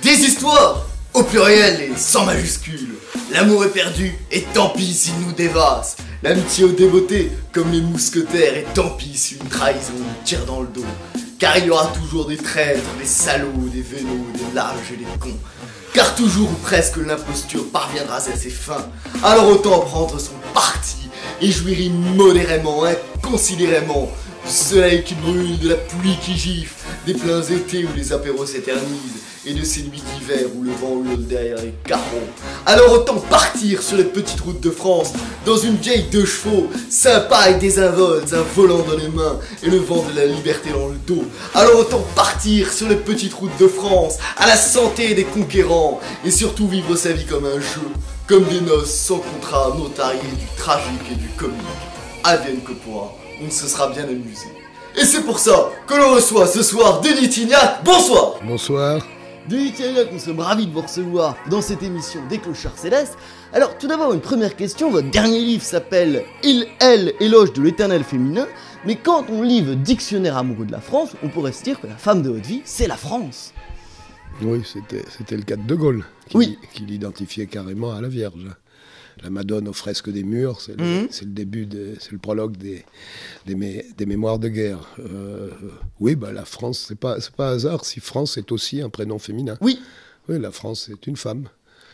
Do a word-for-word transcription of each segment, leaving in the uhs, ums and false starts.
Des histoires au pluriel et sans majuscule. L'amour est perdu et tant pis s'il nous dévasse. L'amitié au dévoté comme les mousquetaires et tant pis si une trahison nous tire dans le dos. Car il y aura toujours des traîtres, des salauds, des vélos, des lâches et des cons. Car toujours ou presque l'imposture parviendra à ses fins. Alors autant prendre son parti et jouir immodérément, inconsidérément du soleil qui brûle, de la pluie qui gifle, des pleins étés où les apéros s'éternisent et de ces nuits d'hiver où le vent hurle derrière les carreaux. Alors autant partir sur les petites routes de France, dans une vieille deux chevaux, sympa avec des involtes, un volant dans les mains et le vent de la liberté dans le dos. Alors autant partir sur les petites routes de France, à la santé des conquérants, et surtout vivre sa vie comme un jeu, comme des noces sans contrat notarié du tragique et du comique. Advienne que pourra, on se sera bien amusé. Et c'est pour ça que l'on reçoit ce soir Denis Tignac. Bonsoir. Bonsoir. Denis Tignac, nous sommes ravis de vous recevoir dans cette émission des Clochards Célestes. Alors tout d'abord une première question, votre dernier livre s'appelle Il, Elle, éloge de l'éternel féminin. Mais quand on lit votre dictionnaire amoureux de la France, on pourrait se dire que la femme de votre vie, c'est la France. Oui, c'était, c'était le cas de De Gaulle, qui, oui. qui l'identifiait carrément à la Vierge. La Madone aux fresques des murs, c'est le, mmh. c'est le début, de, c'est le prologue des, des, mé, des mémoires de guerre. Euh, oui, bah, la France, c'est pas, c'est pas hasard si France est aussi un prénom féminin. Oui. Oui, la France est une femme.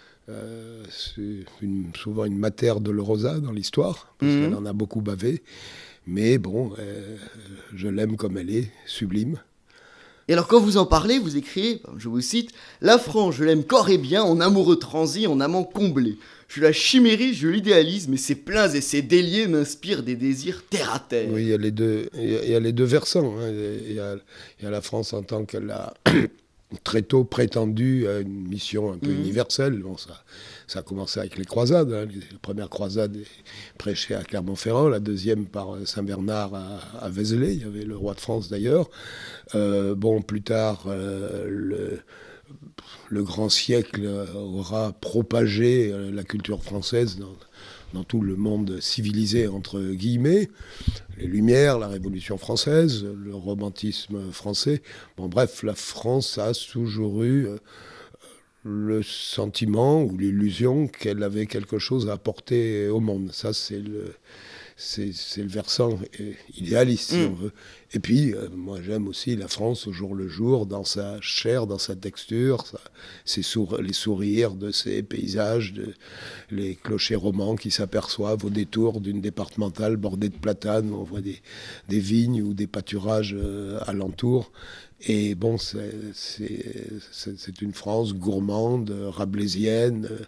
Euh, c'est une, souvent une mater dolorosa dans l'histoire, parce mmh. qu'elle en a beaucoup bavé. Mais bon, euh, je l'aime comme elle est, sublime. Et alors quand vous en parlez, vous écrivez, je vous cite, « La France, je l'aime corps et bien, en amoureux transi, en amant comblé. Je la chimérise, je l'idéalise, mais ses pleins et ses déliés m'inspirent des désirs terre à terre. » Oui, il y a les deux, il y a, il y a les deux versants. Hein. Il, y a, il y a la France en tant qu'elle a très tôt prétendu à une mission un peu mmh. universelle. Bon, ça, ça a commencé avec les croisades. Hein. Les, la première croisade prêchée à Clermont-Ferrand, la deuxième par Saint-Bernard à, à Vézelay. Il y avait le roi de France d'ailleurs. Euh, bon, plus tard, euh, le... Le grand siècle aura propagé la culture française dans, dans tout le monde civilisé, entre guillemets. Les Lumières, la Révolution française, le romantisme français. Bon, bref, la France a toujours eu le sentiment ou l'illusion qu'elle avait quelque chose à apporter au monde. Ça, c'est le... C'est, c'est le versant idéaliste, si mmh. on veut. Et puis, euh, moi, j'aime aussi la France au jour le jour, dans sa chair, dans sa texture, ça, ses sour- les sourires de ses paysages, de, les clochers romans qui s'aperçoivent au détour d'une départementale bordée de platanes, où on voit des, des vignes ou des pâturages euh, alentours. Et bon, c'est, c'est, c'est, c'est une France gourmande, rabelaisienne, euh,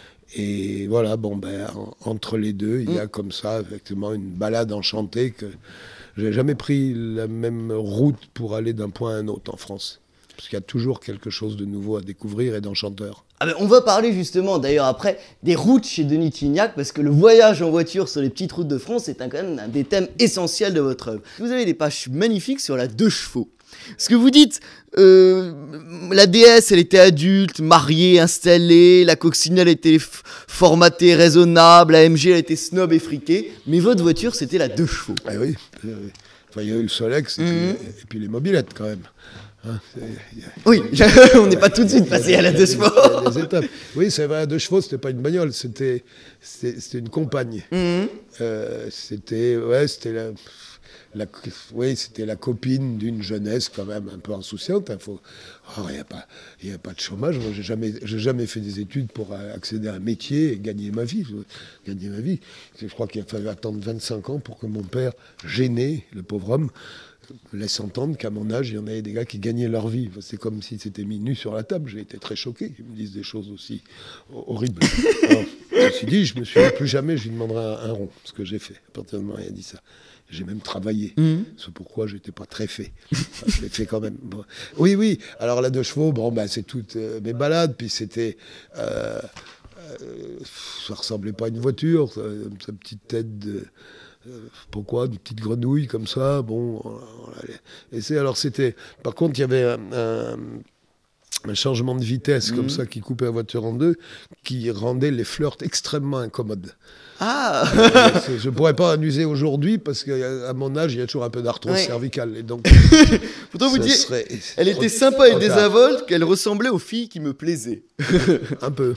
et voilà, bon, ben, entre les deux, il y a comme ça, effectivement, une balade enchantée que j'ai jamais pris la même route pour aller d'un point à un autre en France. Parce qu'il y a toujours quelque chose de nouveau à découvrir et d'enchanteur. Ah ben, on va parler justement, d'ailleurs, après, des routes chez Denis Tignac, parce que le voyage en voiture sur les petites routes de France est un, quand même un des thèmes essentiels de votre œuvre. Vous avez des pages magnifiques sur la deux chevaux. Ce que vous dites, euh, la déesse, elle était adulte, mariée, installée, la coccinelle était f- formatée, raisonnable, la M G, elle était snob et friquée, mais votre voiture, c'était la deux chevaux. Ah oui, enfin, il y a eu le Solex et, mmh. puis, et puis les mobylettes quand même. Hein, a... Oui, on n'est pas tout de suite passé à la deux chevaux. Il y a des étapes. Oui, c'est vrai, la deux chevaux, c'était pas une bagnole, c'était, c'était, c'était une compagne. Mmh. Euh, c'était, ouais, c'était la... La, oui, c'était la copine d'une jeunesse quand même un peu insouciante. Il faut, oh, n'y a pas, il n'y a pas de chômage. Moi, j'ai jamais, j'ai jamais fait des études pour accéder à un métier et gagner ma vie. Gagner ma vie. Je crois qu'il a fallu attendre vingt-cinq ans pour que mon père, gêné, le pauvre homme, laisse entendre qu'à mon âge, il y en avait des gars qui gagnaient leur vie. C'est comme si c'était mis nu sur la table. J'ai été très choqué qu'ils me disent des choses aussi horribles. Alors, ceci dit, je me suis dit, plus jamais je lui demanderai un, un rond, ce que j'ai fait. À partir du moment où il a dit ça. J'ai même travaillé. Mmh. C'est pourquoi je n'étais pas très fait. Enfin, je l'ai fait quand même. Bon. Oui, oui. Alors, la deux chevaux, bon, ben, c'est toutes euh, mes balades. Puis c'était... Euh, euh, ça ressemblait pas à une voiture. Ça, sa petite tête de... Euh, pourquoi une petite grenouille comme ça. Bon. Et c'est, alors, c'était... Par contre, il y avait un... un un changement de vitesse Mmh. comme ça qui coupait la voiture en deux, qui rendait les flirts extrêmement incommodes. Ah Euh, c'est- je ne pourrais pas en user aujourd'hui parce qu'à mon âge, il y a toujours un peu d'arthrose Ouais. cervicale. Et donc, Pourtant, vous ça dites, serait elle était trop- sympa et trop tard. désinvolte, qu'elle ressemblait aux filles qui me plaisaient. Un peu.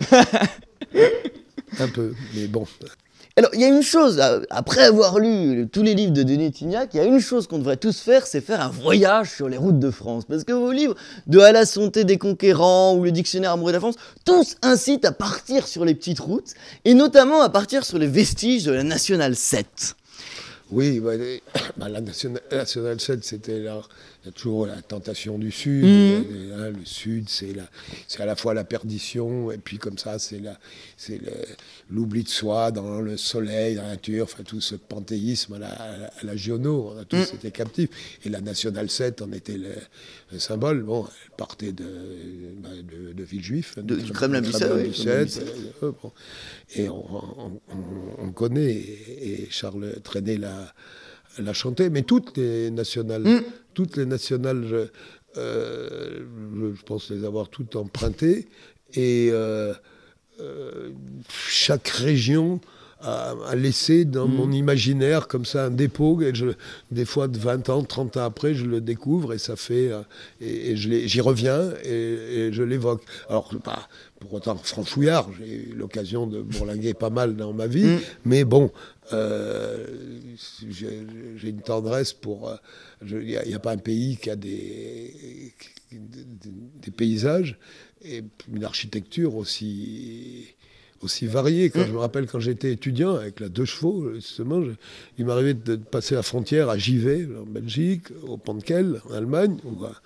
Un peu, mais bon. Alors, il y a une chose, euh, après avoir lu tous les livres de Denis Tignac, il y a une chose qu'on devrait tous faire, c'est faire un voyage sur les routes de France. Parce que vos livres, de À la santé des conquérants ou le dictionnaire amoureux de la France, tous incitent à partir sur les petites routes, et notamment à partir sur les vestiges de la Nationale sept. Oui, bah, les- bah, la Nationale, la Nationale sept, c'était là. Il y a toujours la tentation du Sud. Mhm. Et là, le Sud, c'est la- c'est à la fois la perdition, et puis comme ça, c'est la- c'est le- l'oubli de soi dans le soleil, dans la nature, enfin tout ce panthéisme à la, à la, à la Giono, on a tous Mhm. été captifs. Et la Nationale sept en était le, le symbole. Bon, elle partait de, bah, de, de Villejuif, De- du Kremlin-Bicêtre, oui, Kremlin-Bicêtre, euh, euh, bon. Et on, on- on- on connaît, et, et Charles Trenet l'a l'a chanté, mais toutes les nationales, Mm. toutes les nationales, je, euh, je- je pense les avoir toutes empruntées, et euh, euh, chaque région a, a laissé dans Mm. mon imaginaire comme ça un dépôt, et je, des fois de vingt ans, trente ans après, je le découvre, et ça fait, euh, et, et je l'ai- j'y reviens, et, et je l'évoque. Alors, bah, pour autant franchouillard, j'ai eu l'occasion de bourlinguer pas mal dans ma vie, Mm. mais bon, euh, j'ai j'ai une tendresse pour... euh, il n'y a, a pas un pays qui a des, des, des paysages et une architecture aussi, aussi variée. Quand Mm. je me rappelle quand j'étais étudiant avec la deux chevaux, justement, je, il m'arrivait de passer la frontière à Givet, en Belgique, au Pont de Quel, en Allemagne, ou à,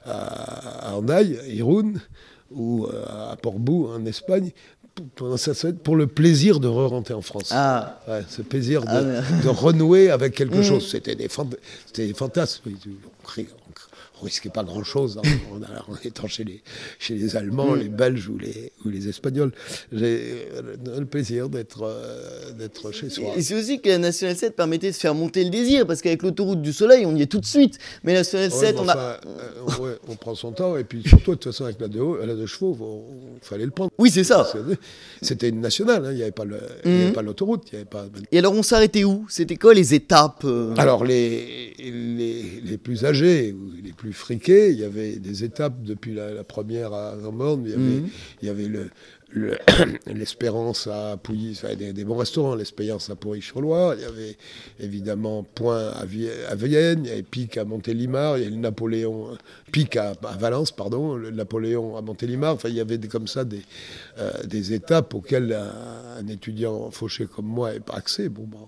à, à Hendaye, à Irun, ou à Portbou, en Espagne, pour, pour le plaisir de re-rentrer en France. Ah. Ouais, ce plaisir de, Ah, mais- de renouer avec quelque Mm. chose. C'était des, fant c'était des fantasmes. On, crie- on risquait pas grand-chose hein, en, en étant chez les, chez les Allemands, Mm. les Belges ou les, ou les Espagnols. J'ai euh, le plaisir d'être euh, d'être chez soi. Et c'est aussi que la Nationale sept permettait de faire monter le désir, parce qu'avec l'autoroute du Soleil, on y est tout de suite. Mais la Nationale Ouais, sept, mais on enfin, a... euh, ouais, on prend son temps, et puis surtout, de toute façon, avec la deux, la deux chevaux, il fallait le prendre. Oui, c'est ça. C'était une nationale, hein, il n'y avait pas le- il n'y avait pas l'autoroute, il n'y avait pas... Et alors, on s'arrêtait où? C'était quoi les étapes euh Alors, les, les, les plus âgés, ou les plus friqués, il y avait des étapes depuis la, la première à Grandmorne, il y avait, Mhm. il y avait le, le- l'Espérance à Pouilly, enfin, des, des bons restaurants, l'Espérance à Pouilly-sur-Loire, il y avait évidemment Point à, Vi- à Vienne, il y avait Pic à Montélimar, il y avait le Napoléon, Pic à, à Valence, pardon, le Napoléon à Montélimar, enfin, il y avait des, comme ça des, euh, des étapes auxquelles un, un étudiant fauché comme moi n'avait pas accès. Bon, bon,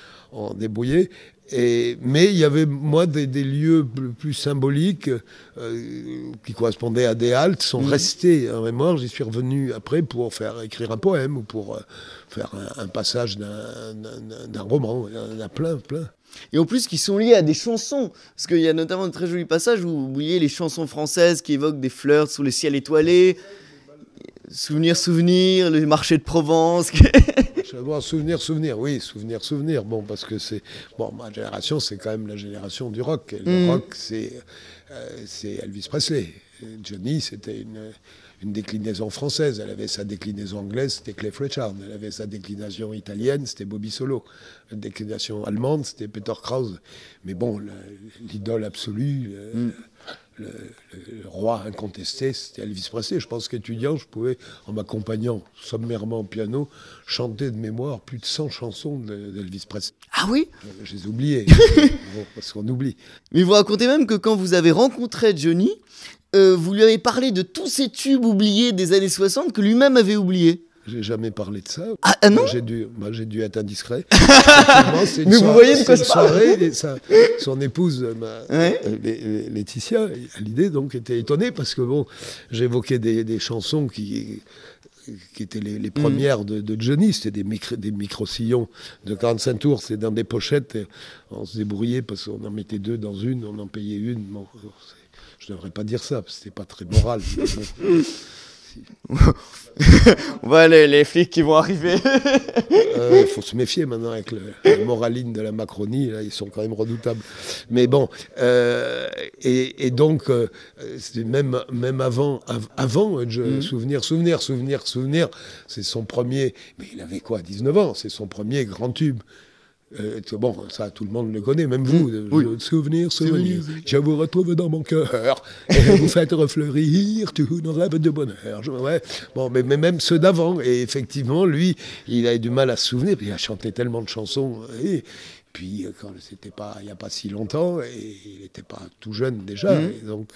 on débrouillait. Et, mais il y avait, moi, des, des lieux plus, plus symboliques euh, qui correspondaient à des haltes, sont Mmh. restés en mémoire. J'y suis revenu après pour faire écrire un poème ou pour euh, faire un, un passage d'un, d'un, d'un roman. Il y en a plein, plein. Et en plus, qui sont liés à des chansons. Parce qu'il y a notamment un très joli passage où vous voyez les chansons françaises qui évoquent des fleurs sous le ciel étoilé. Souvenir, souvenir, le marché de Provence. Je vais voir souvenir, souvenir, oui, souvenir, souvenir. Bon, parce que c'est. Bon, ma génération, c'est quand même la génération du rock. Et le Mm. rock, c'est euh, c'est Elvis Presley. Et Johnny, c'était une, une déclinaison française. Elle avait sa déclinaison anglaise, c'était Cliff Richard. Elle avait sa déclinaison italienne, c'était Bobby Solo. La déclination allemande, c'était Peter Krause. Mais bon, le- l'idole absolue. le- Mm. Le, le- le roi incontesté, c'était Elvis Presley. Je pense qu'étudiant, je pouvais, en m'accompagnant sommairement au piano, chanter de mémoire plus de cent chansons de- d'Elvis Presley. Ah oui? Je, je les ai oubliées, bon, parce qu'on oublie. Mais vous racontez même que quand vous avez rencontré Johnny, euh, vous lui avez parlé de tous ces tubes oubliés des années soixante que lui-même avait oubliés. J'ai jamais parlé de ça. Ah, ah non? Moi, j'ai dû, moi, j'ai dû être indiscret. Effectivement, c'est une Mais vous soirée- voyez de quoi c'est je une parle. soirée, et sa, son épouse, ma- Ouais. euh, Lé- Lé- Laetitia, à l'idée, donc, était étonnée parce que bon, j'évoquais des, des chansons qui, qui étaient les, les premières de, de Johnny. C'était des, micro, des micro-sillons de quarante-cinq tours. C'est dans des pochettes. Et on se débrouillait parce qu'on en mettait deux dans une, on en payait une. Bon, c'est- je ne devrais pas dire ça parce que c'était pas très moral. Mais bon, On voit les, les flics qui vont arriver. Il euh, faut se méfier maintenant avec le, la moraline de la Macronie, là, ils sont quand même redoutables. Mais bon, euh, et, et donc, euh, même, même avant, av avant je, mmh. souvenir, souvenir, souvenir, souvenir, c'est son premier, mais il avait quoi, dix-neuf ans, c'est son premier grand tube. Euh, bon, ça, tout le monde le connaît, même vous. Mmh. Oui. Souvenir, souvenir, je vous retrouve dans mon cœur. Et vous faites refleurir tous nos rêves de bonheur. Je, ouais. Bon, mais, mais même ceux d'avant. Et effectivement, lui, il a eu du mal à se souvenir. Il a chanté tellement de chansons. Et puis, quand c'était pas, il n'y a pas si longtemps, et il n'était pas tout jeune déjà. Mmh. Et donc,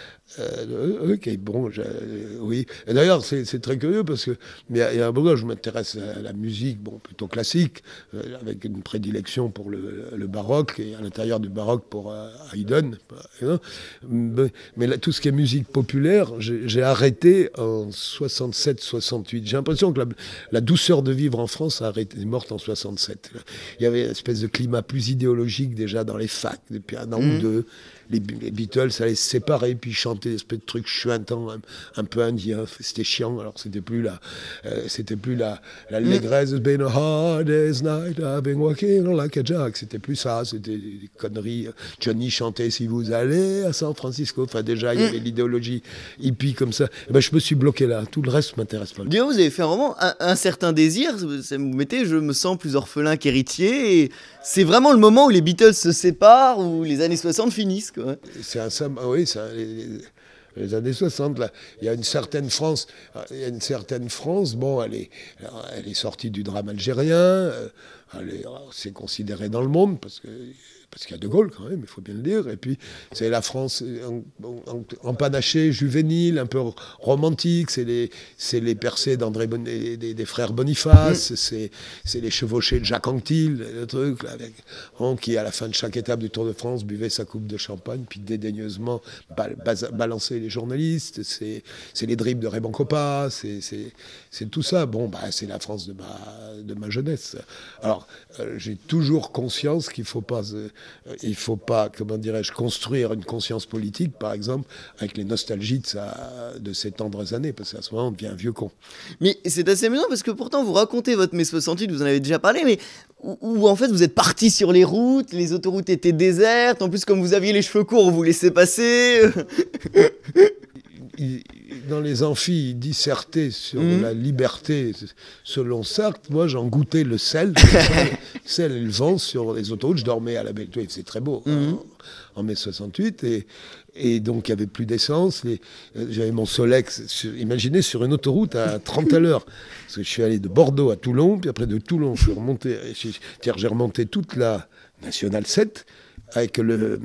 euh, ok, bon, je, euh, oui. Et d'ailleurs, c'est très curieux parce que il y, y a un moment, je m'intéresse à la musique, bon, plutôt classique, euh, avec une prédilection pour le, le baroque et à l'intérieur du baroque pour euh, Haydn. Mais, mais là, tout ce qui est musique populaire, j'ai arrêté en soixante-sept soixante-huit. J'ai l'impression que la, la douceur de vivre en France a arrêté, est morte en soixante-sept. Il y avait une espèce de climat plus idéologique déjà dans les facs depuis un an mmh. ou deux. Les, les Beatles allaient se séparer, puis chanter des espèces de trucs chuintants, un, un peu indiens. C'était chiant. Alors c'était plus la, euh, c'était plus la, l'allégresse. It's been a hard day's night, I've been walking like a jack. C'était plus ça. C'était des conneries. Johnny chantait si vous allez à San Francisco. Enfin déjà il y avait l'idéologie hippie comme ça. Et ben je me suis bloqué là. Tout le reste m'intéresse pas. Guillaume, vous avez fait un roman, un, un certain désir. Ça vous mettez, je me sens plus orphelin qu'héritier. Et c'est vraiment le moment où les Beatles se séparent, où les années soixante finissent. C'est un oui, ça, les, les années soixante, là, il y a une certaine France, il y a une certaine France, bon, elle est, elle est sortie du drame algérien, c'est considéré dans le monde parce que parce qu'il y a De Gaulle quand même, il faut bien le dire. Et puis c'est la France empanachée, juvénile, un peu romantique. C'est les, c'est les percées d'André bon, des, des, des frères Boniface. Mmh. C'est, c'est les chevauchés de Jacques Anquetil, le truc là, avec, hein, qui à la fin de chaque étape du Tour de France buvait sa coupe de champagne, puis dédaigneusement bal, bas, balançait les journalistes. C'est, c'est les dribbles de Raymond Coppa. C'est, c'est, c'est tout ça. Bon, bah c'est la France de ma, de ma jeunesse. Alors euh, j'ai toujours conscience qu'il faut pas euh, il ne faut pas, comment dirais-je, construire une conscience politique, par exemple, avec les nostalgies de, sa, de ces tendres années, parce qu'à ce moment, on devient un vieux con. Mais c'est assez amusant, parce que pourtant, vous racontez votre mai soixante-huit, vous en avez déjà parlé, mais où, où en fait, vous êtes parti sur les routes, les autoroutes étaient désertes, en plus, comme vous aviez les cheveux courts, on vous laissait passer. il, dans les amphis, il dissertait sur mmh. la liberté selon Sartre. Moi, j'en goûtais le sel, le sel et le vent sur les autoroutes. Je dormais à la belle, c'est très beau, mmh. hein, en mai soixante-huit. Et, et donc, il n'y avait plus d'essence. J'avais mon Solex, sur, imaginez, sur une autoroute à trente à l'heure. Parce que je suis allé de Bordeaux à Toulon, puis après de Toulon, je suis remonté, j'ai remonté toute la Nationale sept avec le, le,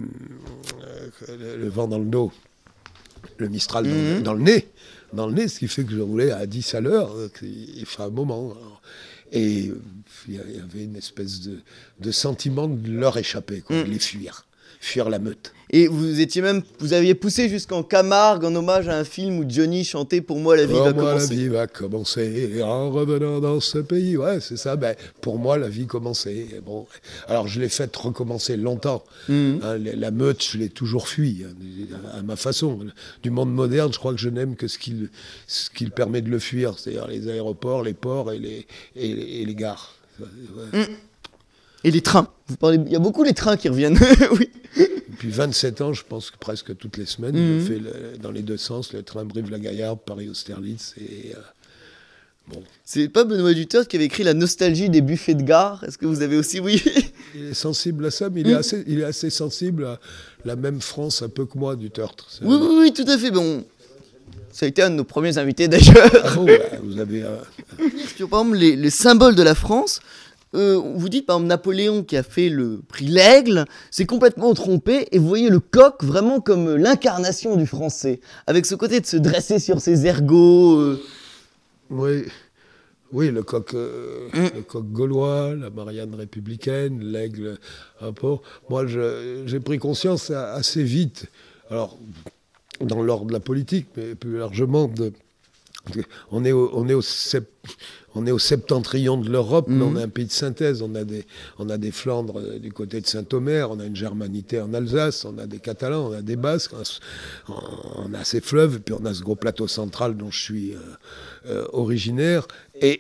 le vent dans le dos. Le Mistral dans, mmh. dans le nez, dans le nez, ce qui fait que je roulais à dix à l'heure, il fait un moment. Alors, et il y avait une espèce de, de sentiment de leur échapper, quoi, mmh. de les fuir, fuir la meute. Et vous étiez même, vous aviez poussé jusqu'en Camargue en hommage à un film où Johnny chantait Pour moi la vie pour va moi, commencer. La vie va commencer en revenant dans ce pays. Ouais, c'est ça. Ben, pour moi, la vie commençait. Bon, alors je l'ai fait recommencer longtemps. Mmh. Hein, la meute, je l'ai toujours fui, hein, à ma façon. Du monde moderne, je crois que je n'aime que ce qui ce qui permet de le fuir, c'est-à-dire les aéroports, les ports et les et, et les gares. Ouais. Mmh. Et les trains. Vous parlez, il y a beaucoup les trains qui reviennent. Oui. Depuis vingt-sept ans, je pense que presque toutes les semaines, mmh. je fais le, dans les deux sens, le train Brive-la-Gaillarde, Paris-Austerlitz. Et, euh, bon. C'est pas Benoît Duterte qui avait écrit La nostalgie des buffets de gare? Est-ce que vous avez aussi, oui? Il est sensible à ça, mais il, mmh. est assez, il est assez sensible à la même France un peu que moi, Duterte. Oui, oui, oui, tout à fait. Bon, ça a été un de nos premiers invités d'ailleurs. Ah bon, bah, vous avez... Euh... Sur, par exemple, les, les symboles de la France... Euh, vous dites par exemple Napoléon qui a fait le prix L'Aigle, c'est complètement trompé et vous voyez le coq vraiment comme l'incarnation du français, avec ce côté de se dresser sur ses ergots. Euh... Oui, oui, le coq, euh, mmh. le coq gaulois, la Marianne républicaine, l'aigle un peu. Moi, je, j'ai pris conscience assez vite, alors dans l'ordre de la politique, mais plus largement de On est au, on est au, sept, on est au septentrion de l'Europe, mmh. mais on a un pays de synthèse. On a des, on a des Flandres du côté de Saint-Omer, on a une germanité en Alsace, on a des Catalans, on a des Basques, on a, on a ces fleuves, et puis on a ce gros plateau central dont je suis euh, euh, originaire. Et...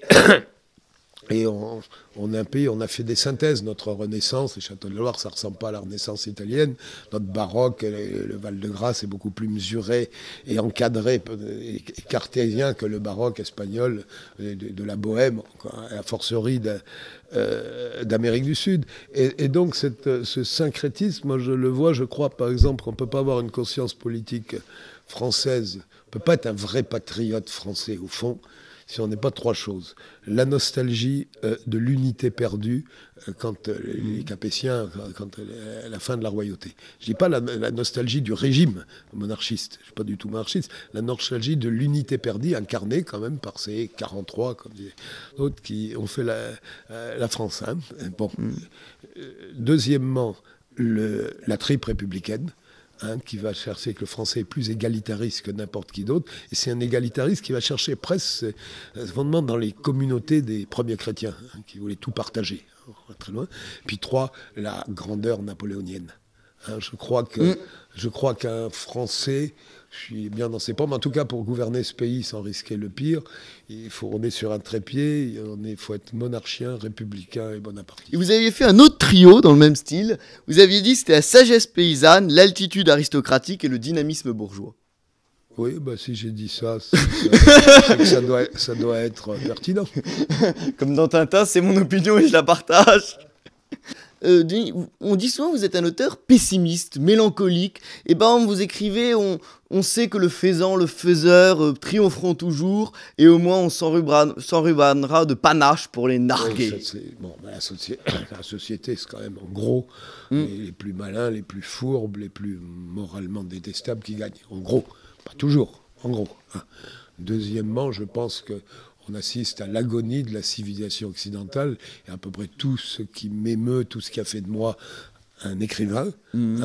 Et on, on, a un pays, on a fait des synthèses. Notre Renaissance, les châteaux de Loire, ça ne ressemble pas à la Renaissance italienne. Notre baroque, le, le Val-de-Grâce est beaucoup plus mesuré et encadré et cartésien que le baroque espagnol de, de la Bohème, à fortiori de, euh, d'Amérique du Sud. Et, et donc cette, ce syncrétisme, moi je le vois, je crois par exemple qu'on ne peut pas avoir une conscience politique française, on ne peut pas être un vrai patriote français au fond, si on n'est pas trois choses. La nostalgie euh, de l'unité perdue euh, quand euh, les Capétiens, quand euh, la fin de la royauté. Je ne dis pas la, la nostalgie du régime monarchiste, je ne suis pas du tout monarchiste, la nostalgie de l'unité perdue, incarnée quand même par ces quarante-trois, comme disent d'autres, qui ont fait la, euh, la France. Hein. Bon. Mm. Euh, deuxièmement, le, la tripe républicaine. Hein, qui va chercher que le français est plus égalitariste que n'importe qui d'autre. Et c'est un égalitariste qui va chercher presque fondement dans les communautés des premiers chrétiens, hein, qui voulaient tout partager, hein, très loin. Puis trois, la grandeur napoléonienne. Hein, je crois que, mmh. je crois qu'un Français, je suis bien dans ses pommes, en tout cas pour gouverner ce pays sans risquer le pire, il faut, on est sur un trépied, il faut être monarchien, républicain et bonapartiste. Et vous aviez fait un autre trio dans le même style. Vous aviez dit que c'était la sagesse paysanne, l'altitude aristocratique et le dynamisme bourgeois. Oui, bah si j'ai dit ça, c'est, c'est que ça doit, ça doit être pertinent. Comme dans Tintin, c'est mon opinion et je la partage. Euh, on dit souvent que vous êtes un auteur pessimiste, mélancolique. Et ben vous écrivez, on, on sait que le faisan, le faiseur euh, triompheront toujours, et au moins on s'enrubanera de panache pour les narguer. Oui, ça, bon, ben, la, soci... la société, c'est quand même en gros mm. les, les plus malins, les plus fourbes, les plus moralement détestables qui gagnent. En gros, pas toujours, en gros. Hein. Deuxièmement, je pense que on assiste à l'agonie de la civilisation occidentale et à peu près tout ce qui m'émeut, tout ce qui a fait de moi un écrivain, mmh.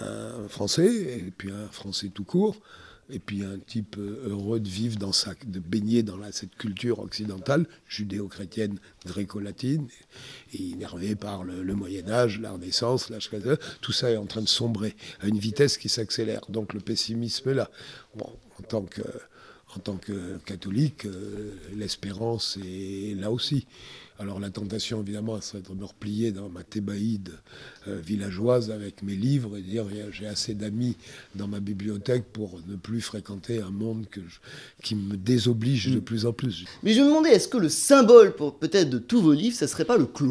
un français, et puis un français tout court, et puis un type heureux de vivre dans sa, de baigner dans la, cette culture occidentale, judéo-chrétienne, gréco-latine, et énervé par le, le Moyen-Âge, la Renaissance, l'âge tout ça est en train de sombrer à une vitesse qui s'accélère. Donc le pessimisme est là. Bon, en tant que... En tant que catholique, euh, l'espérance est là aussi. Alors la tentation, évidemment, serait de me replier dans ma thébaïde euh, villageoise avec mes livres et dire j'ai assez d'amis dans ma bibliothèque pour ne plus fréquenter un monde que je, qui me désoblige mmh. de plus en plus. Mais je me demandais, est-ce que le symbole pour peut-être de tous vos livres, ça ne serait pas le clocher ?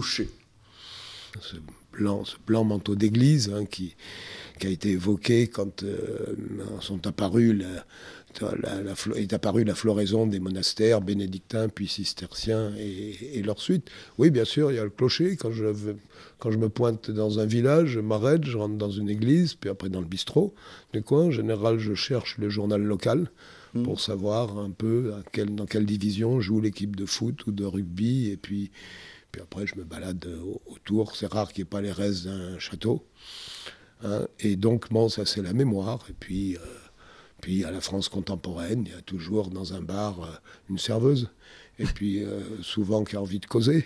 Ce blanc, ce blanc manteau d'église hein, qui, qui a été évoqué quand euh, sont apparus... La, La, la, est apparue la floraison des monastères bénédictins puis cisterciens et, et leur suite. Oui, bien sûr, il y a le clocher. Quand je, quand je me pointe dans un village, je m'arrête, je rentre dans une église, puis après dans le bistrot du coin. En général, je cherche le journal local mmh. pour savoir un peu à quel, dans quelle division joue l'équipe de foot ou de rugby. Et puis, puis après, je me balade autour. C'est rare qu'il n'y ait pas les restes d'un château. Hein. Et donc, bon, ça, c'est la mémoire. Et puis... Euh, Puis à la France contemporaine, il y a toujours dans un bar euh, une serveuse. Et puis euh, souvent qui a envie de causer.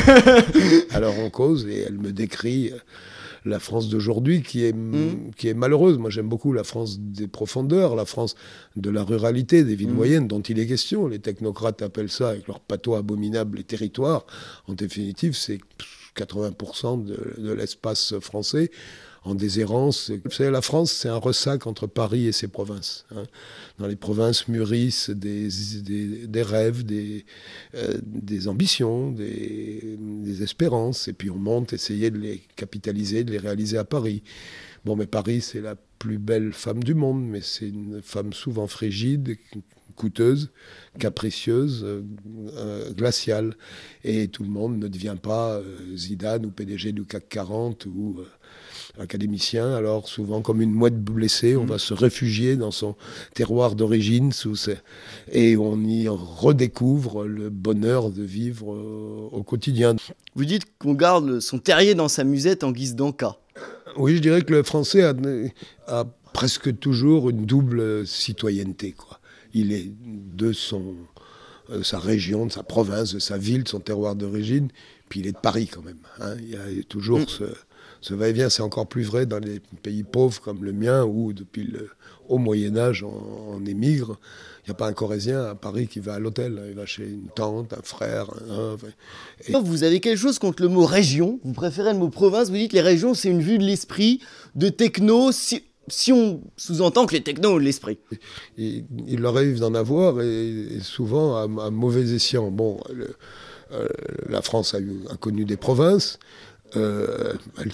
Alors on cause et elle me décrit la France d'aujourd'hui qui est, mmh. qui est malheureuse. Moi j'aime beaucoup la France des profondeurs, la France de la ruralité, des villes mmh. moyennes dont il est question. Les technocrates appellent ça avec leur patois abominable les territoires. En définitive, c'est quatre-vingts pour cent de, de l'espace français en déshérence. Vous savez, la France, c'est un ressac entre Paris et ses provinces. Hein. Dans les provinces mûrissent des, des, des rêves, des, euh, des ambitions, des, des espérances, et puis on monte, essayer de les capitaliser, de les réaliser à Paris. Bon, mais Paris, c'est la plus belle femme du monde, mais c'est une femme souvent frigide, coûteuse, capricieuse, euh, glaciale. Et tout le monde ne devient pas euh, Zidane ou P D G du C A C quarante ou... Euh, académicien, alors souvent comme une mouette blessée, on mmh. va se réfugier dans son terroir d'origine sous ses... et on y redécouvre le bonheur de vivre euh, au quotidien. Vous dites qu'on garde son terrier dans sa musette en guise d'en-cas. Oui, je dirais que le français a, a presque toujours une double citoyenneté, quoi. il est de son, euh, sa région, de sa province, de sa ville, de son terroir d'origine, puis il est de Paris quand même. Hein. Il y a toujours mmh. ce, ce va-et-vient. C'est encore plus vrai dans les pays pauvres comme le mien, où depuis le haut Moyen-Âge, on, on émigre. Il n'y a pas un Corrézien à Paris qui va à l'hôtel. Il va chez une tante, un frère. Un... Et... Vous avez quelque chose contre le mot région. Vous préférez le mot province. Vous dites les régions, c'est une vue de l'esprit, de techno. Si, si on sous-entend que les technos ont de l'esprit. Il, il leur arrive d'en avoir, et, et souvent à, à mauvais escient. Bon, le, euh, la France a, eu, a connu des provinces. Euh, elle,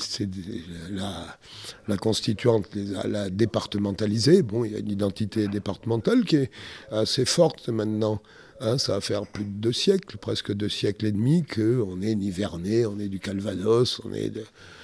la, la constituante l'a départementalisée. Bon, il y a une identité départementale qui est assez forte maintenant. Hein, ça va faire plus de deux siècles, presque deux siècles et demi, qu'on est Nivernais, on est du Calvados, on est de,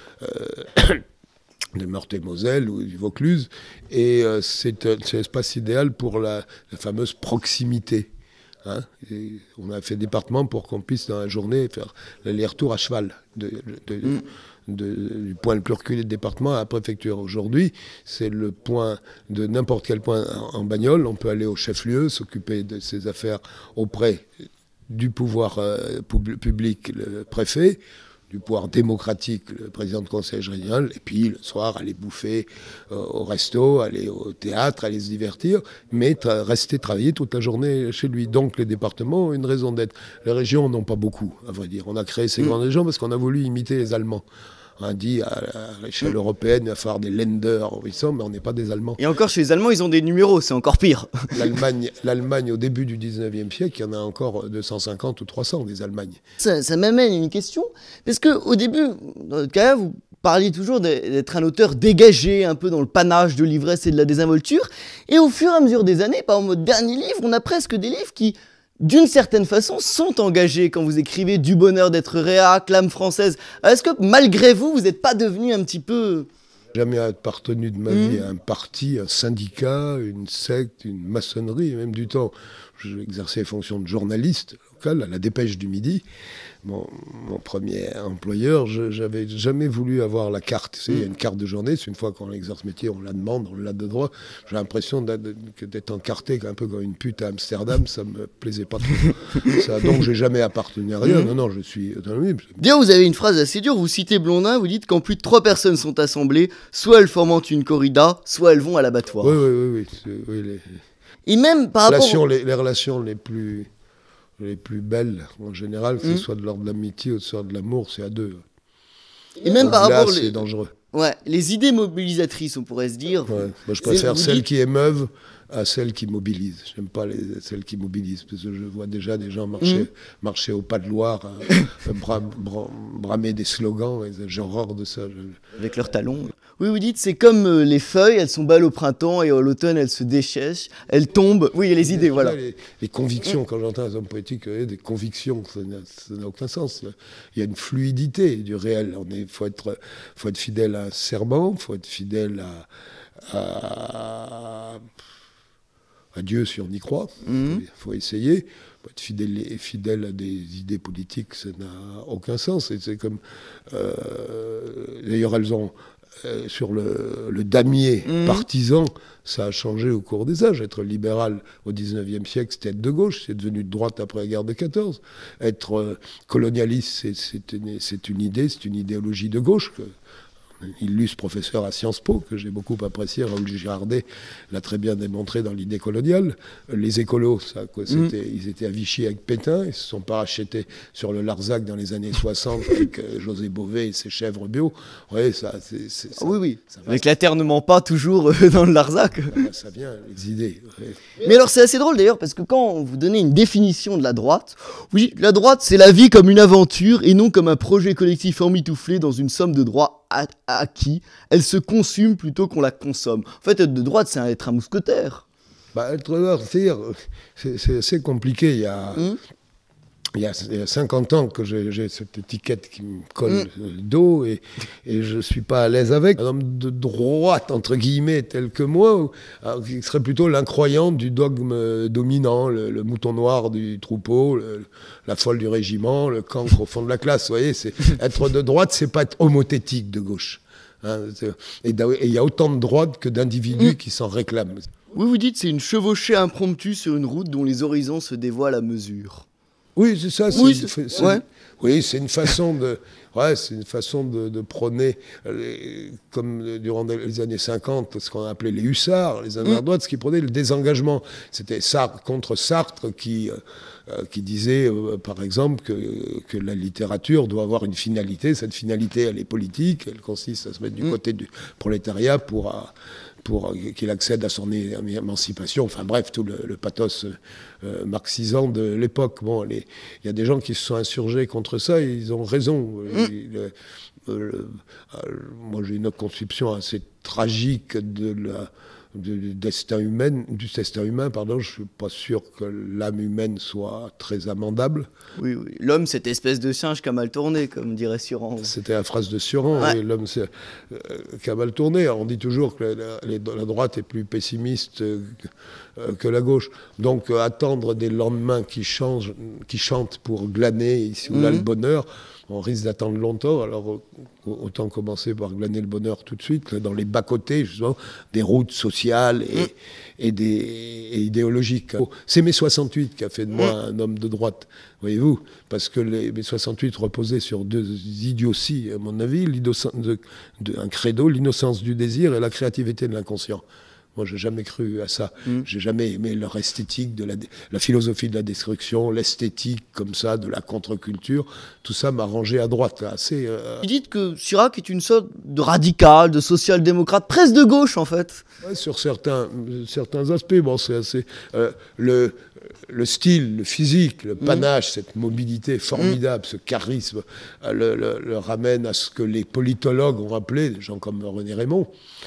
euh, de Meurthe-et-Moselle ou du Vaucluse. Et euh, c'est un espace idéal pour la, la fameuse proximité. Hein, et on a fait département pour qu'on puisse dans la journée faire l'aller-retour à cheval de, de, mm. de, de, du point le plus reculé de département à la préfecture. Aujourd'hui, c'est le point de n'importe quel point en, en bagnole. On peut aller au chef-lieu, s'occuper de ses affaires auprès du pouvoir euh, public, le préfet, du pouvoir démocratique, le président de conseil régional, et puis le soir, aller bouffer euh, au resto, aller au théâtre, aller se divertir, mais tra rester travailler toute la journée chez lui. Donc les départements ont une raison d'être. Les régions n'ont pas beaucoup, à vrai dire. On a créé ces mmh. grandes régions parce qu'on a voulu imiter les Allemands. On a dit à l'échelle européenne, il va falloir des Länder, mais on n'est pas des Allemands. Et encore, chez les Allemands, ils ont des numéros, c'est encore pire. L'Allemagne, au début du dix-neuvième siècle, il y en a encore deux cent cinquante ou trois cents des Allemagnes. Ça, ça m'amène à une question, parce qu'au début, dans notre cas, vous parliez toujours d'être un auteur dégagé, un peu dans le panache de l'ivresse et de la désinvolture, et au fur et à mesure des années, par exemple, votre dernier livre, on a presque des livres qui... d'une certaine façon, sont engagés quand vous écrivez Du bonheur d'être réac, L'âme française. Est-ce que malgré vous, vous n'êtes pas devenu un petit peu... Jamais appartenu de ma mmh. vie à un parti, un syndicat, une secte, une maçonnerie, même du temps. J'ai exercé les fonctions de journaliste local à la Dépêche du Midi. Mon, mon premier employeur, je n'avais jamais voulu avoir la carte. Tu sais, mmh. il y a une carte de journée, une fois qu'on exerce ce métier, on la demande, on l'a de droit. J'ai l'impression d'être encarté un peu comme une pute à Amsterdam, ça me plaisait pas trop. ça, donc j'ai jamais appartenu à rien. Mmh. Non, non, je suis autonome. Bien, vous avez une phrase assez dure, vous citez Blondin, vous dites quand plus de trois personnes sont assemblées, soit elles forment une corrida, soit elles vont à l'abattoir. Oui, oui, oui. oui, oui les, Et même par relations, rapport... Les, les relations les plus... les plus belles, en général, que mmh. ce soit de l'ordre de l'amitié ou soit de l'amour, c'est à deux. Et même par rapport... Là, c'est les... dangereux. Ouais, les idées mobilisatrices, on pourrait se dire. Ouais. Moi, je préfère celles dites... qui émeuvent à celles qui mobilisent. J'aime pas les, celles qui mobilisent, parce que je vois déjà des gens marcher, mmh. marcher au pas de Loire, euh, bra, bra, bramer des slogans, et j'ai horreur de ça. Je... Avec leurs talons. Oui, vous dites, c'est comme euh, les feuilles, elles sont belles au printemps, et à l'automne, elles se déchèchent, elles tombent. Oui, il y a les idées, voilà. Là, les, les convictions, mmh. quand j'entends les hommes poétiques, euh, des convictions, ça n'a aucun sens. Il y a une fluidité du réel. Il faut être, faut être fidèle à un serment, il faut être fidèle à... à à Dieu si on y croit, il mmh. faut, faut essayer. Être fidèle, fidèle à des idées politiques, ça n'a aucun sens. C'est comme, euh, d'ailleurs, elles ont, euh, sur le, le damier mmh. partisan, ça a changé au cours des âges. Être libéral au dix-neuvième siècle, c'était être de gauche, c'est devenu de droite après la guerre de quatorze. Être euh, colonialiste, c'est une, une idée, c'est une idéologie de gauche. Que, illustre professeur à Sciences Po, que j'ai beaucoup apprécié, Raoul Girardet l'a très bien démontré dans l'idée coloniale. Les écolos, ça, quoi, mmh. ils étaient à Vichy avec Pétain, ils se sont parachutés sur le Larzac dans les années soixante avec euh, José Bové et ses chèvres bio. Ouais, ça, c'est, c'est, ça, oui, oui, ça avec l'aternement pas toujours euh, dans le Larzac. Ça, ça vient, les idées. Ouais. Mais alors c'est assez drôle d'ailleurs, parce que quand vous donnez une définition de la droite, oui, la droite c'est la vie comme une aventure et non comme un projet collectif emmitouflé dans une somme de droits acquis, elle se consume plutôt qu'on la consomme. En fait, être de droite, c'est être un mousquetaire. Bah, être de droite, c'est assez compliqué. Il y a, mmh. il y a, il y a cinquante ans que j'ai cette étiquette qui me colle mmh. le dos et, et je ne suis pas à l'aise avec. Un homme de droite, entre guillemets, tel que moi, alors, qui serait plutôt l'incroyant du dogme dominant, le, le mouton noir du troupeau, le, la folle du régiment, le cancre au fond de la classe. Vous voyez, être de droite, c'est pas être homothétique de gauche. Hein, et il y a autant de droite que d'individus mmh. qui s'en réclament. Oui, vous dites c'est une chevauchée impromptue sur une route dont les horizons se dévoilent à mesure. Oui, c'est ça. Oui, c'est, c'est, c'est, ouais. oui, c'est une façon de, ouais, c'est une façon de, de prôner, euh, comme durant les années cinquante, ce qu'on appelait les hussards, les avant-droites, mmh. ce qui prônait le désengagement. C'était Sartre, contre Sartre qui, euh, qui disait, euh, par exemple, que, que la littérature doit avoir une finalité. Cette finalité, elle est politique. Elle consiste à se mettre du mmh. côté du prolétariat pour... À, pour qu'il accède à son émancipation, enfin bref, tout le, le pathos euh, marxisant de l'époque. Bon, il y a des gens qui se sont insurgés contre ça, et ils ont raison. Mmh. Il, euh, euh, moi, j'ai une conception assez tragique de la, du destin humain, du destin humain, pardon. Je suis pas sûr que l'âme humaine soit très amendable. Oui, oui. L'homme, cette espèce de singe qui a mal tourné, comme dirait Suran. C'était la phrase de Suran. Ouais. L'homme c'est, euh, qui a mal tourné. Alors, on dit toujours que la, la, la droite est plus pessimiste euh, que, que la gauche. Donc, euh, attendre des lendemains qui changent, qui chantent pour glaner ici ou là mmh. le bonheur. On risque d'attendre longtemps, alors autant commencer par glaner le bonheur tout de suite, dans les bas-côtés, justement, des routes sociales et, mmh. et, des, et idéologiques. C'est mai soixante-huit qui a fait de moi mmh. un homme de droite, voyez-vous, parce que les mai soixante-huit reposaient sur deux idioties, à mon avis, de, de, un credo, l'innocence du désir et la créativité de l'inconscient. Moi, j'ai jamais cru à ça. Mmh. J'ai jamais aimé leur esthétique, de la, la philosophie de la destruction, l'esthétique comme ça, de la contre-culture. Tout ça m'a rangé à droite. Assez, euh... Vous dites que Chirac est une sorte de radical, de social-démocrate, presque de gauche en fait. Ouais, sur certains, certains aspects, bon, c'est assez. Euh, le, le style, le physique, le panache, mmh. cette mobilité formidable, mmh. ce charisme, euh, le, le, le ramène à ce que les politologues ont appelé, des gens comme René Raymond.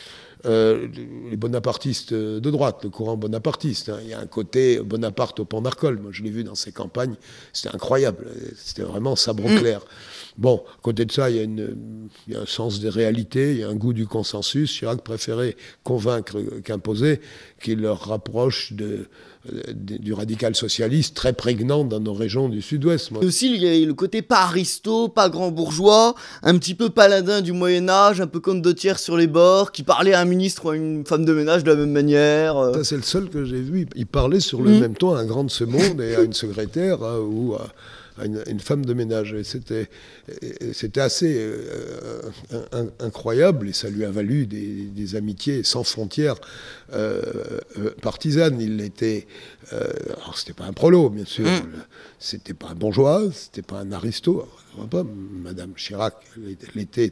Euh, les bonapartistes de droite, le courant bonapartiste. Hein. Il y a un côté Bonaparte au Pont d'Arcole. Moi, je l'ai vu dans ses campagnes. C'était incroyable. C'était vraiment sabre mmh. clair. Bon, à côté de ça, il y a une, il y a un sens des réalités, il y a un goût du consensus. Chirac préférait convaincre qu'imposer, qui leur rapproche de, de, du radical socialiste très prégnant dans nos régions du sud-ouest. Moi. Aussi, il y a le côté pas aristo, pas grand bourgeois, un petit peu paladin du Moyen-Âge, un peu comme Dottière sur les bords, qui parlait à un ministre ou à une femme de ménage de la même manière. Ça, c'est le seul que j'ai vu. Il parlait sur le mmh. même ton à un grand de ce monde et à une secrétaire hein, ou à... Une, une femme de ménage. Et c'était, c'était assez euh, un, un, incroyable et ça lui a valu des, des amitiés sans frontières euh, euh, partisanes. Il était... Euh, alors, c'était pas un prolo, bien sûr. Mmh. C'était pas un bourgeois, c'était pas un aristo. Pas, Madame Chirac, elle était...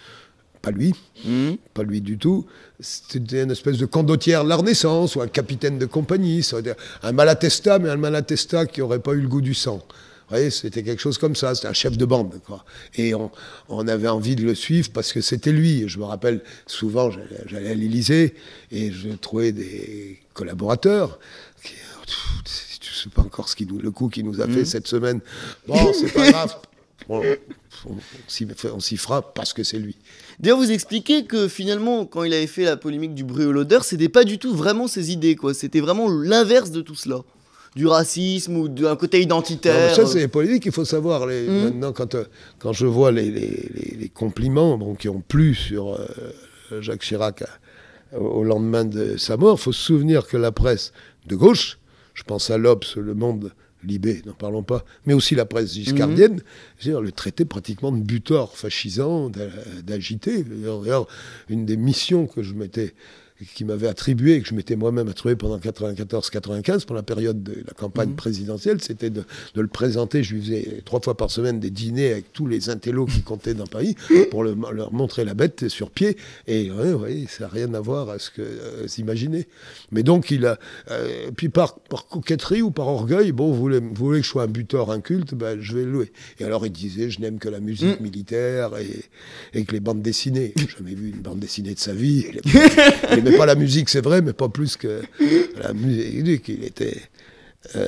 Pas lui, mmh. pas lui du tout. C'était une espèce de condottière de la Renaissance ou un capitaine de compagnie. Ça veut dire un Malatesta, mais un Malatesta qui n'aurait pas eu le goût du sang. Vous voyez, c'était quelque chose comme ça, c'était un chef de bande, quoi. Et on, on avait envie de le suivre parce que c'était lui. Je me rappelle, souvent, j'allais, j'allais à l'Élysée et je trouvais des collaborateurs qui... Je ne sais pas encore ce qui nous, le coup qu'il nous a fait mmh. cette semaine. Bon, c'est pas grave. Bon, on, s'y, on s'y fera parce que c'est lui. D'ailleurs, vous expliquez que finalement, quand il avait fait la polémique du bruit ou l'odeur, c'était pas du tout vraiment ses idées, quoi. C'était vraiment l'inverse de tout cela. Du racisme ou d'un côté identitaire. Non, ça, c'est les politiques, il faut savoir. Les, mmh. Maintenant, quand, euh, quand je vois les, les, les, les compliments bon, qui ont plu sur euh, Jacques Chirac à, au lendemain de sa mort, il faut se souvenir que la presse de gauche, je pense à l'Obs, Le Monde, Libé, n'en parlons pas, mais aussi la presse giscardienne, mmh. le traitait pratiquement de butor fascisant, d'agité. D'ailleurs, une des missions que je m'étais... qui m'avait attribué, et que je m'étais moi-même attribué pendant quatre-vingt-quatorze quatre-vingt-quinze, pour la période de la campagne mmh. présidentielle, c'était de, de le présenter. Je lui faisais trois fois par semaine des dîners avec tous les intellos qui comptaient dans Paris, pour le, leur montrer la bête sur pied. Et ouais, ouais, ça n'a rien à voir à ce que euh, s'imaginer. Mais donc, il a... Euh, puis par, par coquetterie ou par orgueil, bon, vous voulez, vous voulez que je sois un butor inculte, ben, je vais le louer. Et alors, il disait, je n'aime que la musique mmh. militaire et, et que les bandes dessinées. Il n'a jamais vu une bande dessinée de sa vie. Il aimait pas la musique, c'est vrai, mais pas plus que la musique. Il était... Euh,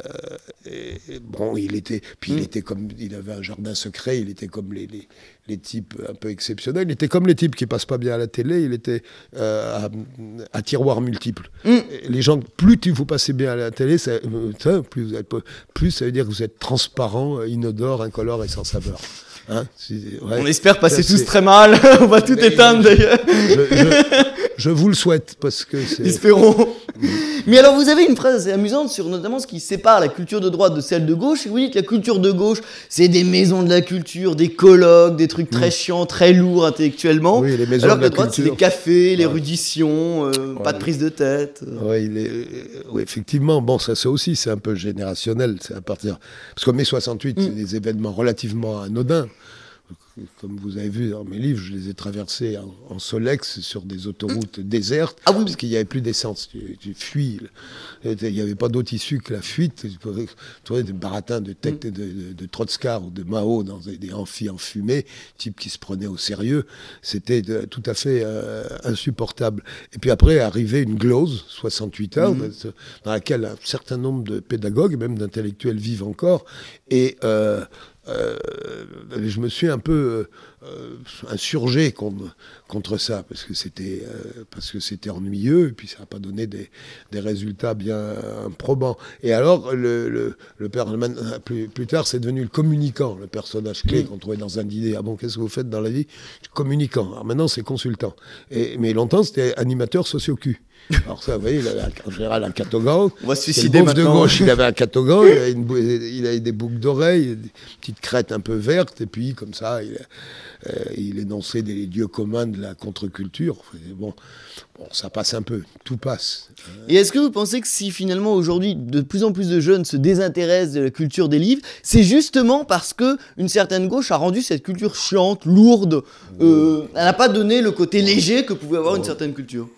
et, bon, il était... Puis il était comme... Il avait un jardin secret, il était comme les, les, les types un peu exceptionnels. Il était comme les types qui passent pas bien à la télé, il était euh, à, à tiroirs multiples. Mm. Les gens, plus tu vous passez bien à la télé, ça, ça, plus, vous êtes, plus ça veut dire que vous êtes transparent, inodore, incolore et sans saveur. Hein, ouais. On espère passer ça, tous très mal, on va tout mais, éteindre d'ailleurs. Je, je, Je vous le souhaite, parce que c'est... Espérons. Mais alors, vous avez une phrase assez amusante sur notamment ce qui sépare la culture de droite de celle de gauche. Et vous dites que la culture de gauche, c'est des maisons de la culture, des colloques, des trucs très chiants, très lourds intellectuellement. Oui, les maisons alors de que la la droite, c'est culture. les cafés, Ouais. l'érudition, euh, Ouais. pas de prise de tête. Ouais, il est... oui, effectivement, bon, ça, ça aussi, c'est un peu générationnel. C'est à partir... Parce que mai soixante-huit, Mm. c'est des événements relativement anodins. Comme vous avez vu dans mes livres, je les ai traversés en, en Solex sur des autoroutes désertes, Ah oui, parce qu'il n'y avait plus d'essence. Tu, tu fuis. Il n'y avait pas d'autre issue que la fuite. Tu pouvais trouver des baratins de, tech, de, de, de Trotskar ou de Mao dans des, des amphis enfumés, types qui se prenaient au sérieux. C'était de, tout à fait euh, insupportable. Et puis après, arrivait une glose, soixante-huit heures, Mhm. dans laquelle un certain nombre de pédagogues, et même d'intellectuels vivent encore. Et... Euh, Euh, je me suis un peu euh, insurgé contre, contre ça parce que c'était euh, parce que c'était ennuyeux et puis ça n'a pas donné des, des résultats bien probants. Et alors le, le, le père plus, plus tard c'est devenu le communicant, le personnage clé qu'on trouvait dans un dîner. Ah bon, qu'est-ce que vous faites dans la vie? Communicant. Alors maintenant c'est consultant. Et, mais longtemps c'était animateur socio-cul. Alors ça, vous voyez, il avait en général un catogan. On va se C'est le suicider beauf de maintenant. gauche, il avait un catogan, il avait, une bou- il avait des boucles d'oreilles, des petites crêtes un peu vertes, et puis comme ça, il, euh, il énonçait des lieux communs de la contre-culture. Bon, bon, ça passe un peu, tout passe. Et est-ce que vous pensez que si finalement aujourd'hui de plus en plus de jeunes se désintéressent de la culture des livres, c'est justement parce que une certaine gauche a rendu cette culture chiante, lourde, euh, elle n'a pas donné le côté léger que pouvait avoir une certaine culture?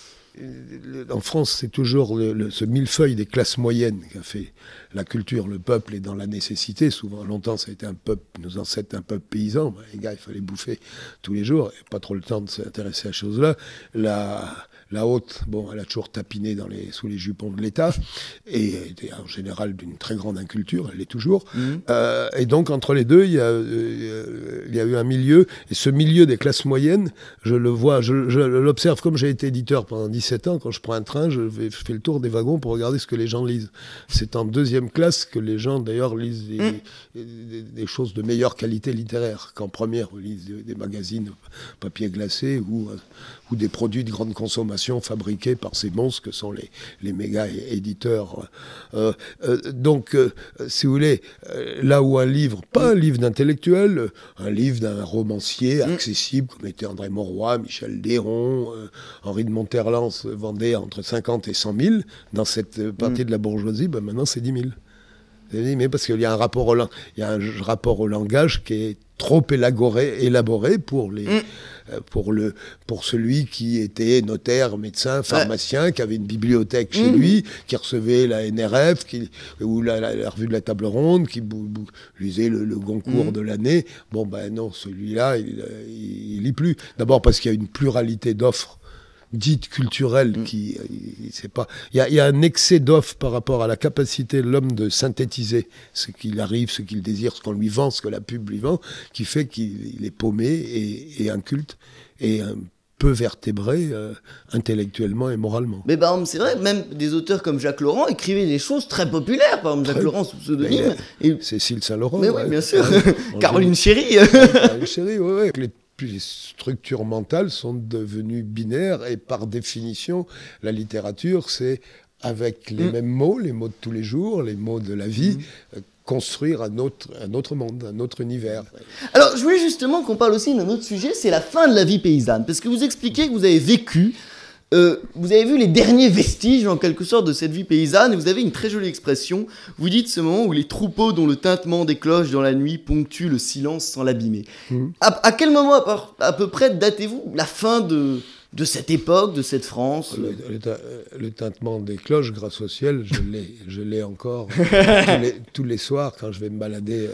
En France, c'est toujours le, le, ce millefeuille des classes moyennes qui a fait la culture. Le peuple est dans la nécessité. Souvent, longtemps, ça a été un peuple, nos ancêtres, un peuple paysan. Ben, les gars, il fallait bouffer tous les jours. Et pas trop le temps de s'intéresser à ces choses-là. La, la haute, bon, elle a toujours tapiné dans les, sous les jupons de l'État. Et était en général d'une très grande inculture. Elle l'est toujours. Mmh. Euh, et donc, entre les deux, il y, a, euh, il y a eu un milieu. Et ce milieu des classes moyennes, je le vois, je, je l'observe comme j'ai été éditeur pendant dix-sept ans. Quand je prends un train, je, vais, je fais le tour des wagons pour regarder ce que les gens lisent. C'est en deuxième classe que les gens, d'ailleurs, lisent des, mmh. des, des choses de meilleure qualité littéraire qu'en première. Ils lisent des, des magazines papier glacé ou, euh, ou des produits de grande consommation fabriqués par ces monstres que sont les, les méga éditeurs. Euh, euh, donc, euh, si vous voulez, euh, là où un livre, pas un livre d'intellectuel, un livre d'un romancier accessible, comme était André Mauroy, Michel Déron, euh, Henri de Monterland, se vendait entre cinquante et cent mille dans cette partie mmh. de la bourgeoisie, ben maintenant c'est dix mille. Mais parce qu'il y a un rapport au, il y a un rapport au langage qui est trop élaboré, élaboré pour, les, mmh. euh, pour, le, pour celui qui était notaire, médecin, pharmacien, ouais. qui avait une bibliothèque chez mmh. lui, qui recevait la N R F, qui, ou la, la, la revue de la Table Ronde, qui bou, bou, lisait le, le Goncourt mmh. de l'année. Bon, ben non, celui-là, il, il, il lit plus. D'abord parce qu'il y a une pluralité d'offres dite culturelle, mmh. qui, c'est pas, il y a, y a un excès d'offres par rapport à la capacité de l'homme de synthétiser ce qu'il arrive, ce qu'il désire, ce qu'on lui vend, ce que la pub lui vend, qui fait qu'il est paumé et, et inculte et un peu vertébré euh, intellectuellement et moralement. Mais par exemple, c'est vrai, même des auteurs comme Jacques Laurent écrivaient des choses très populaires. Par exemple, Jacques très... Laurent sous pseudonyme. Et... Cécile Saint-Laurent. Mais ouais. oui, bien sûr. Ouais. Caroline Chéry. Caroline Chéry, oui, oui. Les... Puis les structures mentales sont devenues binaires et par définition, la littérature, c'est avec les mmh. mêmes mots, les mots de tous les jours, les mots de la vie, mmh. euh, construire un autre, un autre monde, un autre univers. Alors, je voulais justement qu'on parle aussi d'un autre sujet, c'est la fin de la vie paysanne. Parce que vous expliquez que vous avez vécu, euh, vous avez vu les derniers vestiges, en quelque sorte, de cette vie paysanne, et vous avez une très jolie expression. Vous dites ce moment où les troupeaux dont le tintement des cloches dans la nuit ponctue le silence sans l'abîmer. Mmh. À, à quel moment, à, à peu près, datez-vous la fin de, de cette époque, de cette France? Le, le, le tintement des cloches, grâce au ciel, je l'ai, je l'ai encore tous, les, tous les soirs quand je vais me balader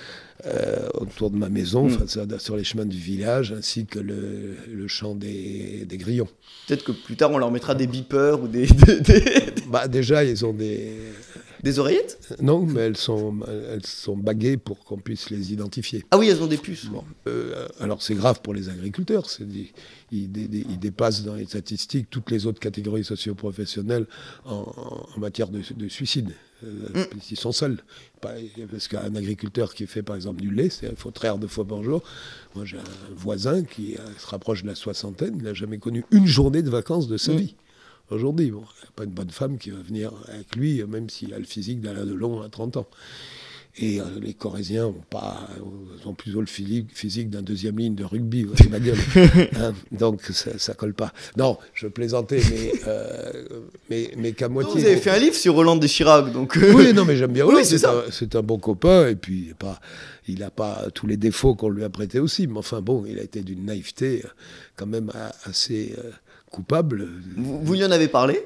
euh, autour de ma maison, mmh. enfin, sur les chemins du village, ainsi que le, le chant des, des grillons. Peut-être que plus tard, on leur mettra des beepers ou des... des, des... Bah, déjà, ils ont des... Des oreillettes? Non, mais elles sont, elles sont baguées pour qu'on puisse les identifier. Ah oui, elles ont des puces. Bon. Euh, alors c'est grave pour les agriculteurs, c'est dit, ils, ils, ils dépassent dans les statistiques toutes les autres catégories socio-professionnelles en, en matière de, de suicide. Euh, mm. Ils sont seuls. Parce qu'un agriculteur qui fait par exemple du lait, il faut traire deux fois par jour. Moi j'ai un voisin qui se rapproche de la soixantaine, il n'a jamais connu une journée de vacances de sa mm. vie. Aujourd'hui, bon, il n'y a pas une bonne femme qui va venir avec lui, même s'il a le physique d'Alain Delon à trente ans. Et euh, les Corésiens ont, pas, ont plutôt le physique, physique d'un deuxième ligne de rugby, c'est ma gueule. Hein, donc ça, ça colle pas. Non, je plaisantais, mais, euh, mais, mais qu'à moitié. Vous avez fait un livre sur Roland de Chirac, donc. Euh... Oui, non, mais j'aime bien Roland. Oui, c'est c'est, un, c'est un bon copain, et puis pas, il n'a pas tous les défauts qu'on lui a prêtés aussi. Mais enfin, bon, il a été d'une naïveté quand même assez euh, coupable. Vous, vous lui en avez parlé?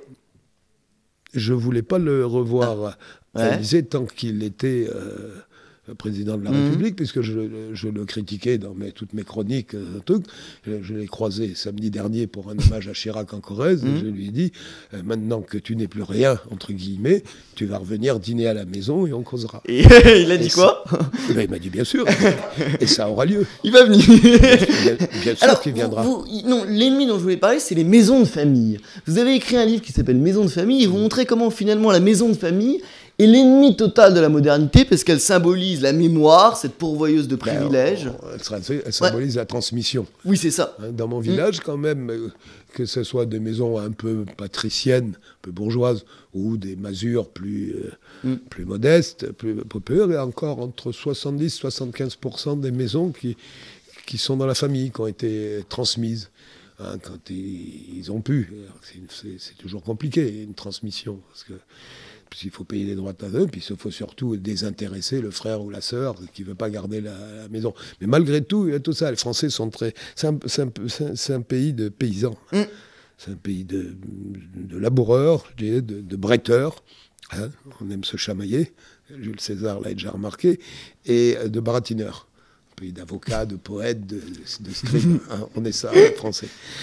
Je voulais pas le revoir. Ah. Ouais. Il disait tant qu'il était euh, président de la mmh. République, puisque je, je le critiquais dans mes, toutes mes chroniques, euh, truc. Je l'ai croisé samedi dernier pour un hommage à Chirac en Corrèze, mmh. et je lui ai dit euh, maintenant que tu n'es plus rien, entre guillemets, tu vas revenir dîner à la maison et on causera. Et il a dit et quoi ben, il m'a dit bien sûr, et ça aura lieu. Il va venir. Bien, bien sûr Alors, qu'il viendra. Vous, non, l'ennemi dont je voulais parler, c'est les maisons de famille. Vous avez écrit un livre qui s'appelle Maison de famille, et vous montrez comment finalement la maison de famille est l'ennemi total de la modernité, parce qu'elle symbolise la mémoire, cette pourvoyeuse de privilèges. Ben, on, elle, elle symbolise ouais. la transmission. Oui, c'est ça. Dans mon village, mmh. quand même, que ce soit des maisons un peu patriciennes, un peu bourgeoises, ou des masures plus, euh, mmh. plus modestes, plus populaires, il y a encore entre soixante-dix et soixante-quinze pour cent des maisons qui, qui sont dans la famille, qui ont été transmises. Hein, quand ils, ils ont pu. C'est, c'est, c'est toujours compliqué, une transmission, parce que il faut payer des droits à eux, puis il faut surtout désintéresser le frère ou la sœur qui ne veut pas garder la, la maison. Mais malgré tout, il y a tout ça. Les Français sont très... C'est un, c'est un, c'est un, c'est un pays de paysans. Mm. C'est un pays de, de laboureurs, je dirais, de, de bretteurs. Hein, on aime se chamailler. Jules César l'a déjà remarqué. Et de baratineurs. Un pays d'avocats, de poètes, de, de scribes. Hein, on est ça, les Français.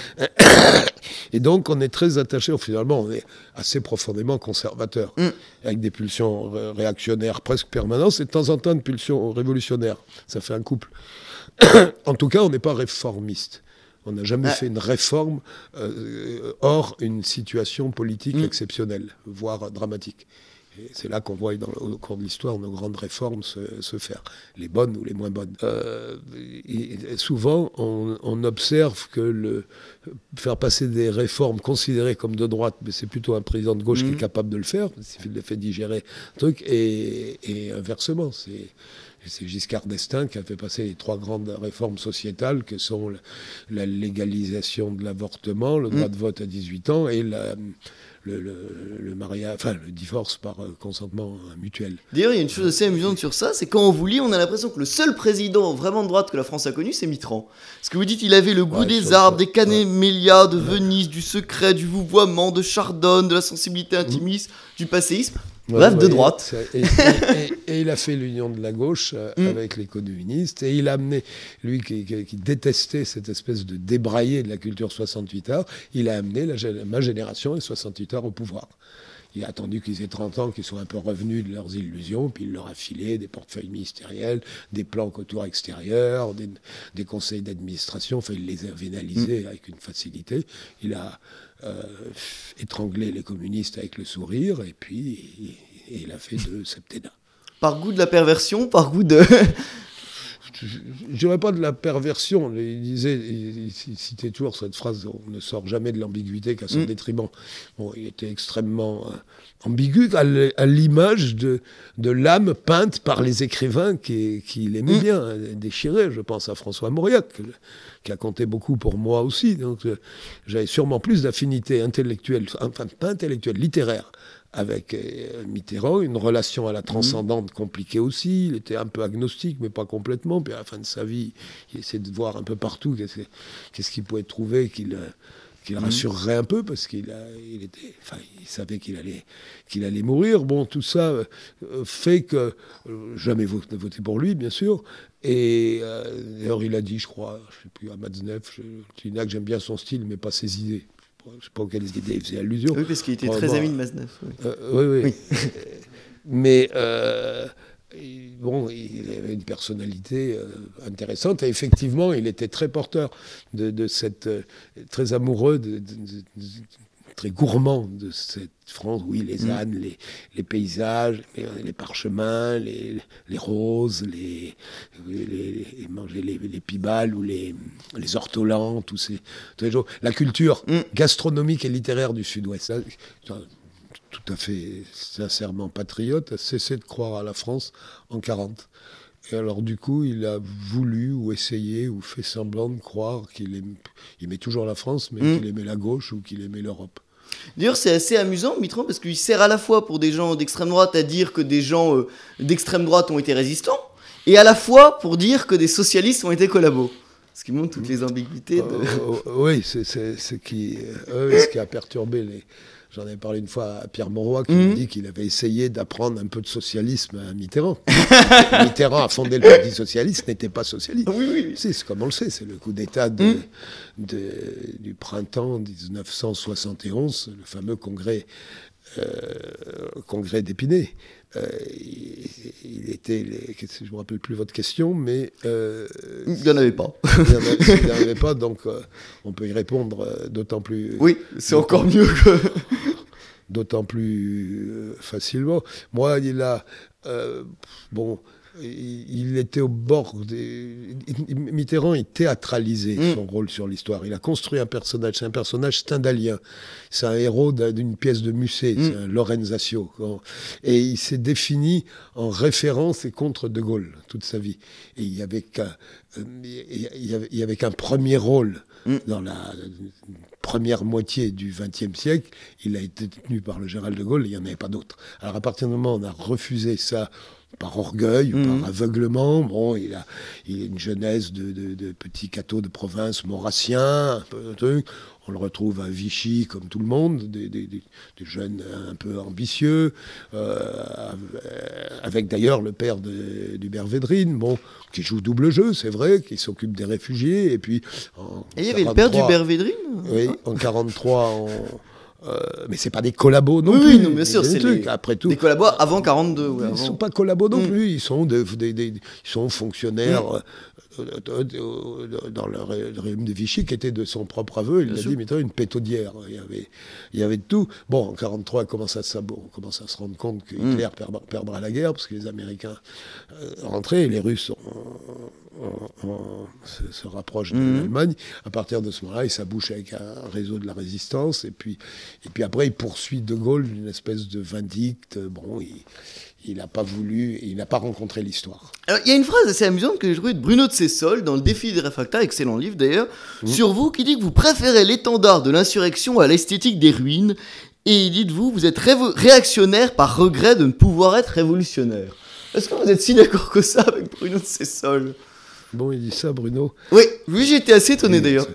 Et donc, on est très attaché, finalement, on est assez profondément conservateur, mm. avec des pulsions ré- réactionnaires presque permanentes, et de temps en temps, une pulsion révolutionnaire. Ça fait un couple. En tout cas, on n'est pas réformiste. On n'a jamais ah. fait une réforme euh, hors une situation politique mm. exceptionnelle, voire dramatique. Et c'est là qu'on voit dans, au cours de l'histoire nos grandes réformes se, se faire, les bonnes ou les moins bonnes. Euh, et, et souvent, on, on observe que le, faire passer des réformes considérées comme de droite, mais c'est plutôt un président de gauche mmh. qui est capable de le faire, il le fait digérer le truc, et, et inversement, c'est... C'est Giscard d'Estaing qui a fait passer les trois grandes réformes sociétales que sont la, la légalisation de l'avortement, le droit mmh. de vote à dix-huit ans et la, le, le, le mariage, enfin le divorce par consentement mutuel. D'ailleurs, il y a une chose assez amusante sur ça, c'est quand on vous lit, on a l'impression que le seul président vraiment de droite que la France a connu, c'est Mitterrand. Parce que vous dites, il avait le goût ouais, des arbres, des camélias, ouais. de Venise, du secret, du vouvoiement, de Chardonne, de la sensibilité intimiste, mmh. du passéisme. Ouais, Bref, ouais, de droite. Et, et, et, et il a fait l'union de la gauche euh, mm. avec les communistes. Et il a amené, lui qui, qui, qui détestait cette espèce de débraillé de la culture soixante-huit heures, il a amené la, ma génération et soixante-huit heures au pouvoir. Il a attendu qu'ils aient trente ans, qu'ils soient un peu revenus de leurs illusions, puis il leur a filé des portefeuilles ministériels, des plans côtoirs extérieurs, des, des conseils d'administration. Enfin, il les a vénalisés mm. avec une facilité. Il a euh, étranglé les communistes avec le sourire, et puis et, et il a fait deux septennats. Par goût de la perversion, par goût de... Je dirais pas de la perversion. Il disait, il, il citait toujours cette phrase, on ne sort jamais de l'ambiguïté qu'à son mmh. détriment. Bon, il était extrêmement euh, ambigu à l'image de, de l'âme peinte par les écrivains qu'il qui aimait mmh. bien, hein, déchiré. Je pense à François Mauriac, qui a compté beaucoup pour moi aussi. Donc, euh, j'avais sûrement plus d'affinité intellectuelle, enfin pas intellectuelle, littéraire, avec euh, Mitterrand, une relation à la transcendante compliquée aussi. Il était un peu agnostique, mais pas complètement. Puis à la fin de sa vie, il essayait de voir un peu partout qu'est-ce, qu'est-ce qu'il pouvait trouver qu'il, euh, qu'il rassurerait un peu, parce qu'il a, il était, enfin, il savait qu'il allait, qu'il allait mourir. Bon, tout ça euh, fait que euh, jamais voté, voté pour lui, bien sûr. Et euh, d'ailleurs, il a dit, je crois, je ne sais plus, à Matzneff, que j'aime bien son style, mais pas ses idées. Je ne sais pas auxquelles idées il faisait allusion. Oui, parce qu'il était très ami de Matzneff. Oui, euh, oui. oui. mais euh, il, bon, il avait une personnalité euh, intéressante et effectivement, il était très porteur de, de cette, euh, très amoureux, de, de, de, de, très gourmand de cette France. Oui, les ânes, mmh. les, les paysages, les, les parchemins, les, les roses, les, les, les, manger les, les pibales ou les, les ortolans, tous ces, tous ces jours. La culture mmh. gastronomique et littéraire du Sud-Ouest. Tout à fait sincèrement patriote, a cessé de croire à la France en quarante. Et alors du coup, il a voulu ou essayé ou fait semblant de croire qu'il aimait, il aimait toujours la France, mais mmh. qu'il aimait la gauche ou qu'il aimait l'Europe. D'ailleurs, c'est assez amusant, Mitterrand, parce qu'il sert à la fois pour des gens d'extrême droite à dire que des gens euh, d'extrême droite ont été résistants, et à la fois pour dire que des socialistes ont été collabos. Ce qui montre toutes les ambiguïtés. De... Euh, euh, oui, c'est ce qui, euh, ce qui a perturbé les... J'en avais parlé une fois à Pierre Mauroy qui mmh. m'a dit qu'il avait essayé d'apprendre un peu de socialisme à Mitterrand. Mitterrand a fondé le Parti socialiste, n'était pas socialiste. Oui, oui, oui. C'est comme on le sait, c'est le coup d'État de, mmh. de, du printemps mille neuf cent soixante et onze, le fameux congrès, euh, congrès d'Épinay. Euh, il, il était, les, je ne me rappelle plus votre question, mais... Euh, il n'y en avait pas. Il n'y en avait pas, donc euh, on peut y répondre euh, d'autant plus... Oui, c'est encore mieux que... D'autant plus euh, facilement. Moi, il a... Euh, bon... Il était au bord des... Mitterrand, il théâtralisait mmh. son rôle sur l'histoire. Il a construit un personnage. C'est un personnage stendhalien. C'est un héros d'une pièce de Musset. Mmh. C'est un Lorenzaccio. Et il s'est défini en référence et contre De Gaulle toute sa vie. Et il n'y avait qu'un il y avait qu'un premier rôle mmh. dans la première moitié du vingtième siècle. Il a été tenu par le général De Gaulle. Il n'y en avait pas d'autre. Alors à partir du moment où on a refusé ça, par orgueil ou mmh. par aveuglement. Bon, il a, il a une jeunesse de, de, de petit cateau de province maurassien, un peu un truc. On le retrouve à Vichy, comme tout le monde, des, des, des, des jeunes un peu ambitieux, euh, avec d'ailleurs le père d'Hubert Védrine, bon, qui joue double jeu, c'est vrai, qui s'occupe des réfugiés. Et puis, en et il y avait le père d'Hubert Védrine. Oui, en quarante-trois, on... Euh, mais c'est pas des collabos non oui, plus. Oui, non, bien sûr, c'est les... après tout. Des collabos avant quarante-deux. Ouais, ils avant. sont pas collabos non mmh. plus. Ils sont des, des, des ils sont fonctionnaires mmh. euh, dans le régime de Vichy qui était de son propre aveu. Il bien a sûr. dit, mais une pétaudière. Il y avait, il y avait de tout. Bon, en quarante-trois, on commence à, bon, on commence à se rendre compte que Hitler mmh. perdra, perdra la guerre parce que les Américains euh, rentraient et les Russes ont, On, on se, se rapproche de mmh. l'Allemagne. À partir de ce moment-là, il s'abouche avec un réseau de la résistance. Et puis, et puis après, il poursuit De Gaulle d'une espèce de vindicte. Bon, il n'a pas voulu, il n'a pas rencontré l'histoire. Alors, il y a une phrase assez amusante que j'ai trouvée de Bruno de Sessol dans Le Défi des réfractaires, excellent livre d'ailleurs, mmh. sur vous, qui dit que vous préférez l'étendard de l'insurrection à l'esthétique des ruines. Et dites-vous, vous êtes réactionnaire par regret de ne pouvoir être révolutionnaire. Est-ce que vous êtes si d'accord que ça avec Bruno de Sessol ? Bon, il dit ça, Bruno. Oui, lui, j'ai été assez étonné, d'ailleurs.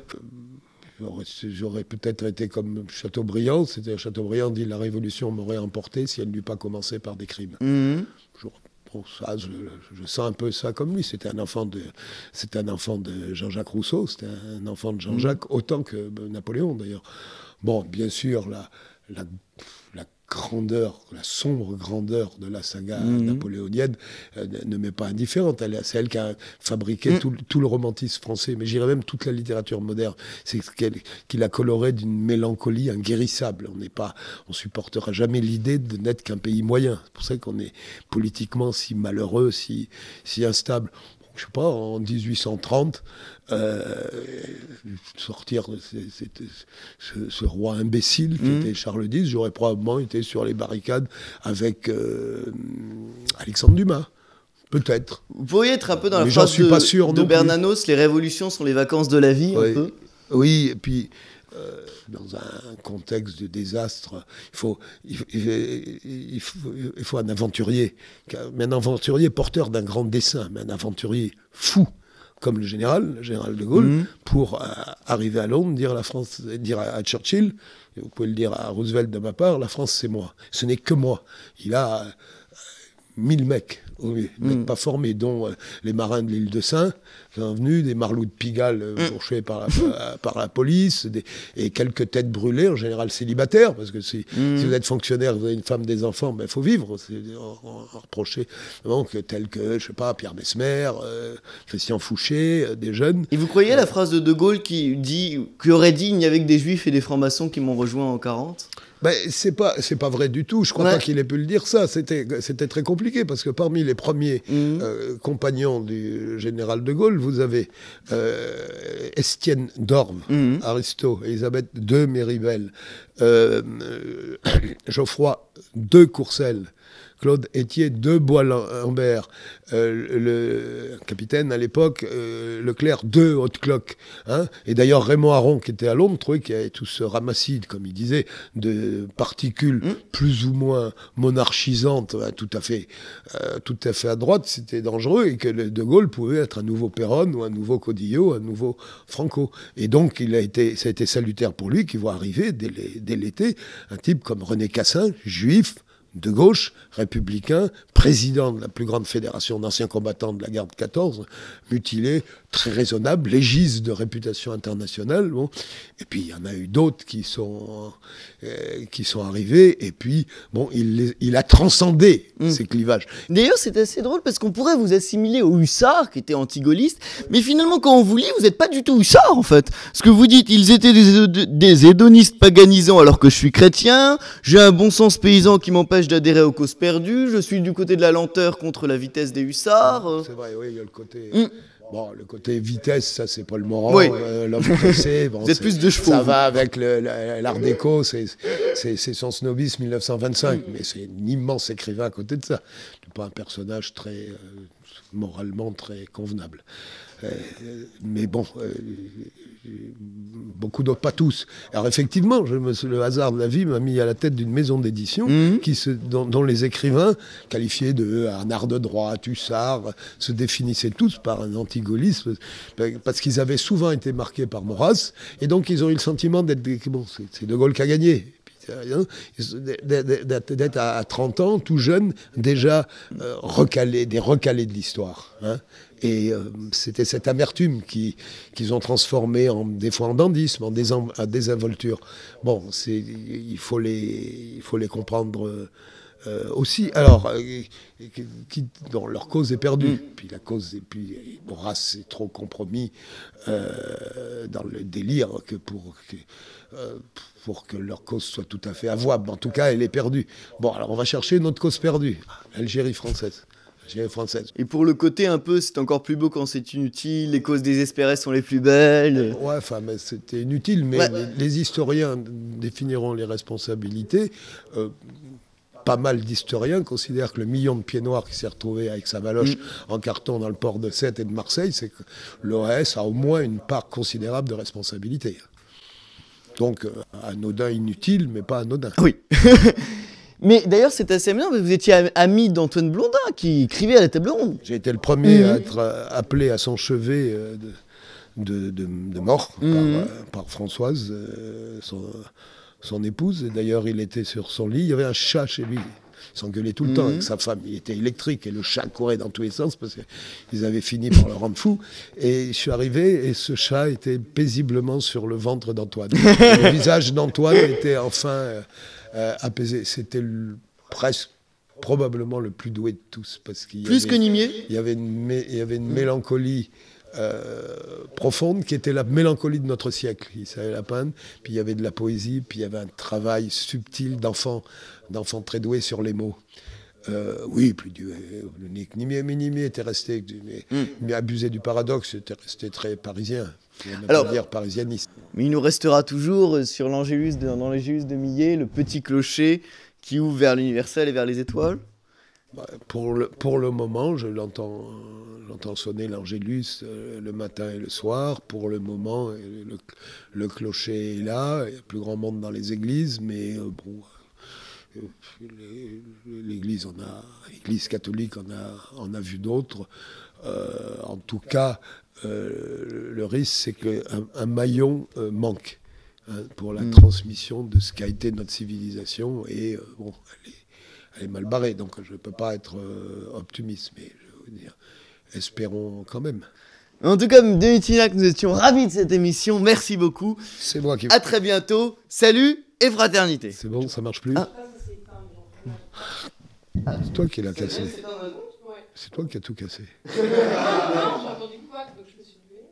J'aurais peut-être été comme Chateaubriand. C'est-à-dire, Chateaubriand dit « La Révolution m'aurait emporté si elle n'eût pas commencé par des crimes. Mmh. » je, bon, ça, je, je sens un peu ça comme lui. C'était un enfant de, c'était un enfant de Jean-Jacques Rousseau. C'était un enfant de Jean-Jacques, mmh. autant que Napoléon, d'ailleurs. Bon, bien sûr, la... la, la grandeur, la sombre grandeur de la saga mmh. napoléonienne euh, ne m'est pas indifférente. Elle, c'est elle qui a fabriqué mmh. tout, tout le romantisme français, mais j'irais même toute la littérature moderne. C'est qu'elle qui l'a coloré d'une mélancolie inguérissable. On n'est pas, on supportera jamais l'idée de n'être qu'un pays moyen. C'est pour ça qu'on est politiquement si malheureux, si, si instable. Je sais pas, en dix-huit cent trente, euh, sortir de ce, ce, ce roi imbécile qui mmh. était Charles dix, j'aurais probablement été sur les barricades avec euh, Alexandre Dumas. Peut-être. Vous pourriez être un peu dans la Mais phrase de, pas sûr de Bernanos, les révolutions sont les vacances de la vie, oui. un peu. Oui, et puis... Euh, dans un contexte de désastre, il faut, il, il, il, faut, il faut un aventurier, mais un aventurier porteur d'un grand dessein, mais un aventurier fou, comme le général, le général de Gaulle, mmh. pour euh, arriver à Londres, dire à la France, dire à, à Churchill, et vous pouvez le dire à Roosevelt de ma part, la France c'est moi, ce n'est que moi. Il a mille mecs, oui, mecs Mm. pas formés, dont euh, les marins de l'île de Sein, qui sont venus, des marlous de Pigalle euh, Mm. poursuivis par la, par la police, des, et quelques têtes brûlées, en général célibataires, parce que si, Mm. si vous êtes fonctionnaire, vous avez une femme, des enfants, il ben, faut vivre. C'est on, on reproché, donc, tels que, je sais pas, Pierre Mesmer, euh, Christian Fouché, euh, des jeunes. Et vous croyez à la phrase de De Gaulle qui, dit, qui aurait dit « Il n'y avait que des juifs et des francs-maçons qui m'ont rejoint en quarante » Ben, c'est pas, c'est pas vrai du tout. Je crois Ouais. pas qu'il ait pu le dire ça. C'était, c'était très compliqué parce que parmi les premiers Mhm. euh, compagnons du général de Gaulle, vous avez euh, Estienne d'Orme, Mhm. Aristo, Elisabeth de Méribel, euh, euh, Geoffroy de Courcelles, Claude Étier de Bois-Lambert, euh, le capitaine à l'époque, euh, Leclerc de Haute-Cloque. Hein, et d'ailleurs, Raymond Aron, qui était à Londres, trouvait qu'il y avait tout ce ramassis, comme il disait, de particules Mm. plus ou moins monarchisantes, hein, tout, à fait, euh, tout à fait à droite, c'était dangereux, et que le De Gaulle pouvait être un nouveau Péronne, ou un nouveau Codillot, un nouveau Franco. Et donc, il a été, ça a été salutaire pour lui, qui voit arriver, dès les- dès l'été, un type comme René Cassin, juif, de gauche, républicain, président de la plus grande fédération d'anciens combattants de la guerre de quatorze, mutilé, très raisonnable, légiste de réputation internationale. Bon. Et puis il y en a eu d'autres qui sont, euh, qui sont arrivés, et puis bon, il, les- il a transcendé Mm. ces clivages. D'ailleurs, c'est assez drôle parce qu'on pourrait vous assimiler aux hussards qui étaient anti-gaullistes, mais finalement, quand on vous lit, vous n'êtes pas du tout hussards en fait. Ce que vous dites, ils étaient des, hédo- des hédonistes paganisants alors que je suis chrétien, j'ai un bon sens paysan qui m'empêche d'adhérer aux causes perdues, je suis du côté de la lenteur contre la vitesse des hussards. euh. C'est vrai, oui, il y a le côté... Mm. Bon, le côté vitesse, ça c'est Paul Morand, Oui. euh, l'homme pressé. Bon, Vous êtes c'est- plus de chevaux, Ça vous. va avec le- la- l'art déco, c'est c'est- c'est son snobisme mille neuf cent vingt-cinq, mais c'est un immense écrivain à côté de ça. C'est pas un personnage très euh, moralement très convenable. Euh, mais bon, euh, beaucoup d'autres, pas tous. Alors effectivement, je me, le hasard de la vie m'a mis à la tête d'une maison d'édition Mhm. qui se, dont, dont les écrivains, qualifiés de un art de droite, hussard, se définissaient tous par un anti-gaullisme, parce qu'ils avaient souvent été marqués par Maurras, et donc ils ont eu le sentiment d'être... des- Bon, c'est c'est De Gaulle qui a gagné. Hein, d'être d'être à trente ans, tout jeune, déjà euh, recalé, des recalés de l'histoire. Hein. Et euh, c'était cette amertume qui- qu'ils ont transformée en, des fois en dandisme, en désem- en désinvolture. Bon, c'est, il, faut les, il faut les comprendre euh, euh, aussi. Alors, euh, qui, qui- dont leur cause est perdue. Mm. Puis la cause, et puis Maurras est trop compromis euh, dans le délire que pour... Que, euh, pour que leur cause soit tout à fait avouable. En tout cas, elle est perdue. Bon, alors on va chercher notre cause perdue. L'Algérie française. L'Algérie française. Et pour le côté un peu, c'est encore plus beau quand c'est inutile, les causes désespérées sont les plus belles. Ouais, enfin, mais c'était inutile, mais Ouais. les, les historiens définiront les responsabilités. Euh, pas mal d'historiens considèrent que le million de pieds noirs qui s'est retrouvé avec sa valoche Mm. en carton dans le port de Sète et de Marseille, c'est que l'O A S a au moins une part considérable de responsabilité. Donc, euh, anodin, inutile, mais pas anodin. Oui. Mais d'ailleurs, c'est assez amusant, parce que vous étiez am- ami d'Antoine Blondin, qui écrivait à la table ronde. J'ai été le premier Mhm. à être euh, appelé à son chevet euh, de, de, de- de mort par, Mhm. euh, par Françoise, euh, son, son épouse. Et d'ailleurs, il était sur son lit. Il y avait un chat chez lui. Il s'engueulait tout le temps Mhm. avec sa femme. Il était électrique et le chat courait dans tous les sens parce qu'ils avaient fini par le rendre fou. Et je suis arrivé et ce chat était paisiblement sur le ventre d'Antoine. Le visage d'Antoine était enfin euh, euh, apaisé. C'était le- presque, probablement le plus doué de tous. Parce qu'il y Plus avait- que Nimier. il y avait une, mé- il y avait une mélancolie euh, profonde qui était la mélancolie de notre siècle. Il savait la peindre, puis il y avait de la poésie, puis il y avait un travail subtil d'enfant, d'enfant très doué sur les mots. Euh, oui, plus du le Nick Nimier, mais Nimier était resté, mais, Mm. mais abusé du paradoxe, était resté très parisien. On va Alors- pas dire parisianiste. Mais il nous restera toujours euh, sur l'Angélus de, dans l'Angélus de Millet, le petit clocher qui ouvre vers l'universel et vers les étoiles. Bah, Pour le, pour le moment, je l'entends, j'entends sonner l'Angélus euh, le matin et le soir. Pour le moment, euh, le, le clocher est là. Il y a plus grand monde dans les églises, mais euh, bon, euh, les- l'Église, on a, l'Église catholique, on a, on a vu d'autres. Euh, en tout cas, euh, le risque, c'est qu'un un maillon euh, manque hein, pour la Mm. transmission de ce qu'a été notre civilisation. Et euh, bon, elle est elle est mal barrée. Donc je ne peux pas être euh, optimiste, mais je veux dire, espérons quand même. En tout cas, Denis Tinac, nous étions ravis de cette émission. Merci beaucoup. C'est moi qui... À très bientôt. Salut et fraternité. C'est bon, ça marche plus. Ah. C'est toi qui l'as cassé. Ouais. C'est toi qui as tout cassé. Non, j'ai entendu quoi, donc je me suis levée.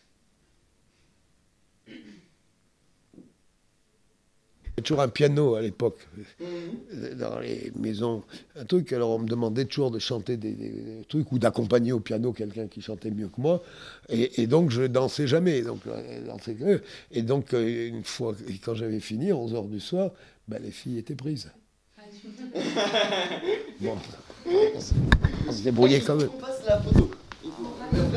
Il y a toujours un piano à l'époque, dans les maisons. Un truc, alors on me demandait toujours de chanter des, des, des trucs ou d'accompagner au piano quelqu'un qui chantait mieux que moi. Et, et donc je dansais jamais. Donc, je dansais que- et donc une fois, et quand j'avais fini, onze heures du soir, ben, les filles étaient prises. Bon, on se- on se débrouillait quand même. On passe la photo.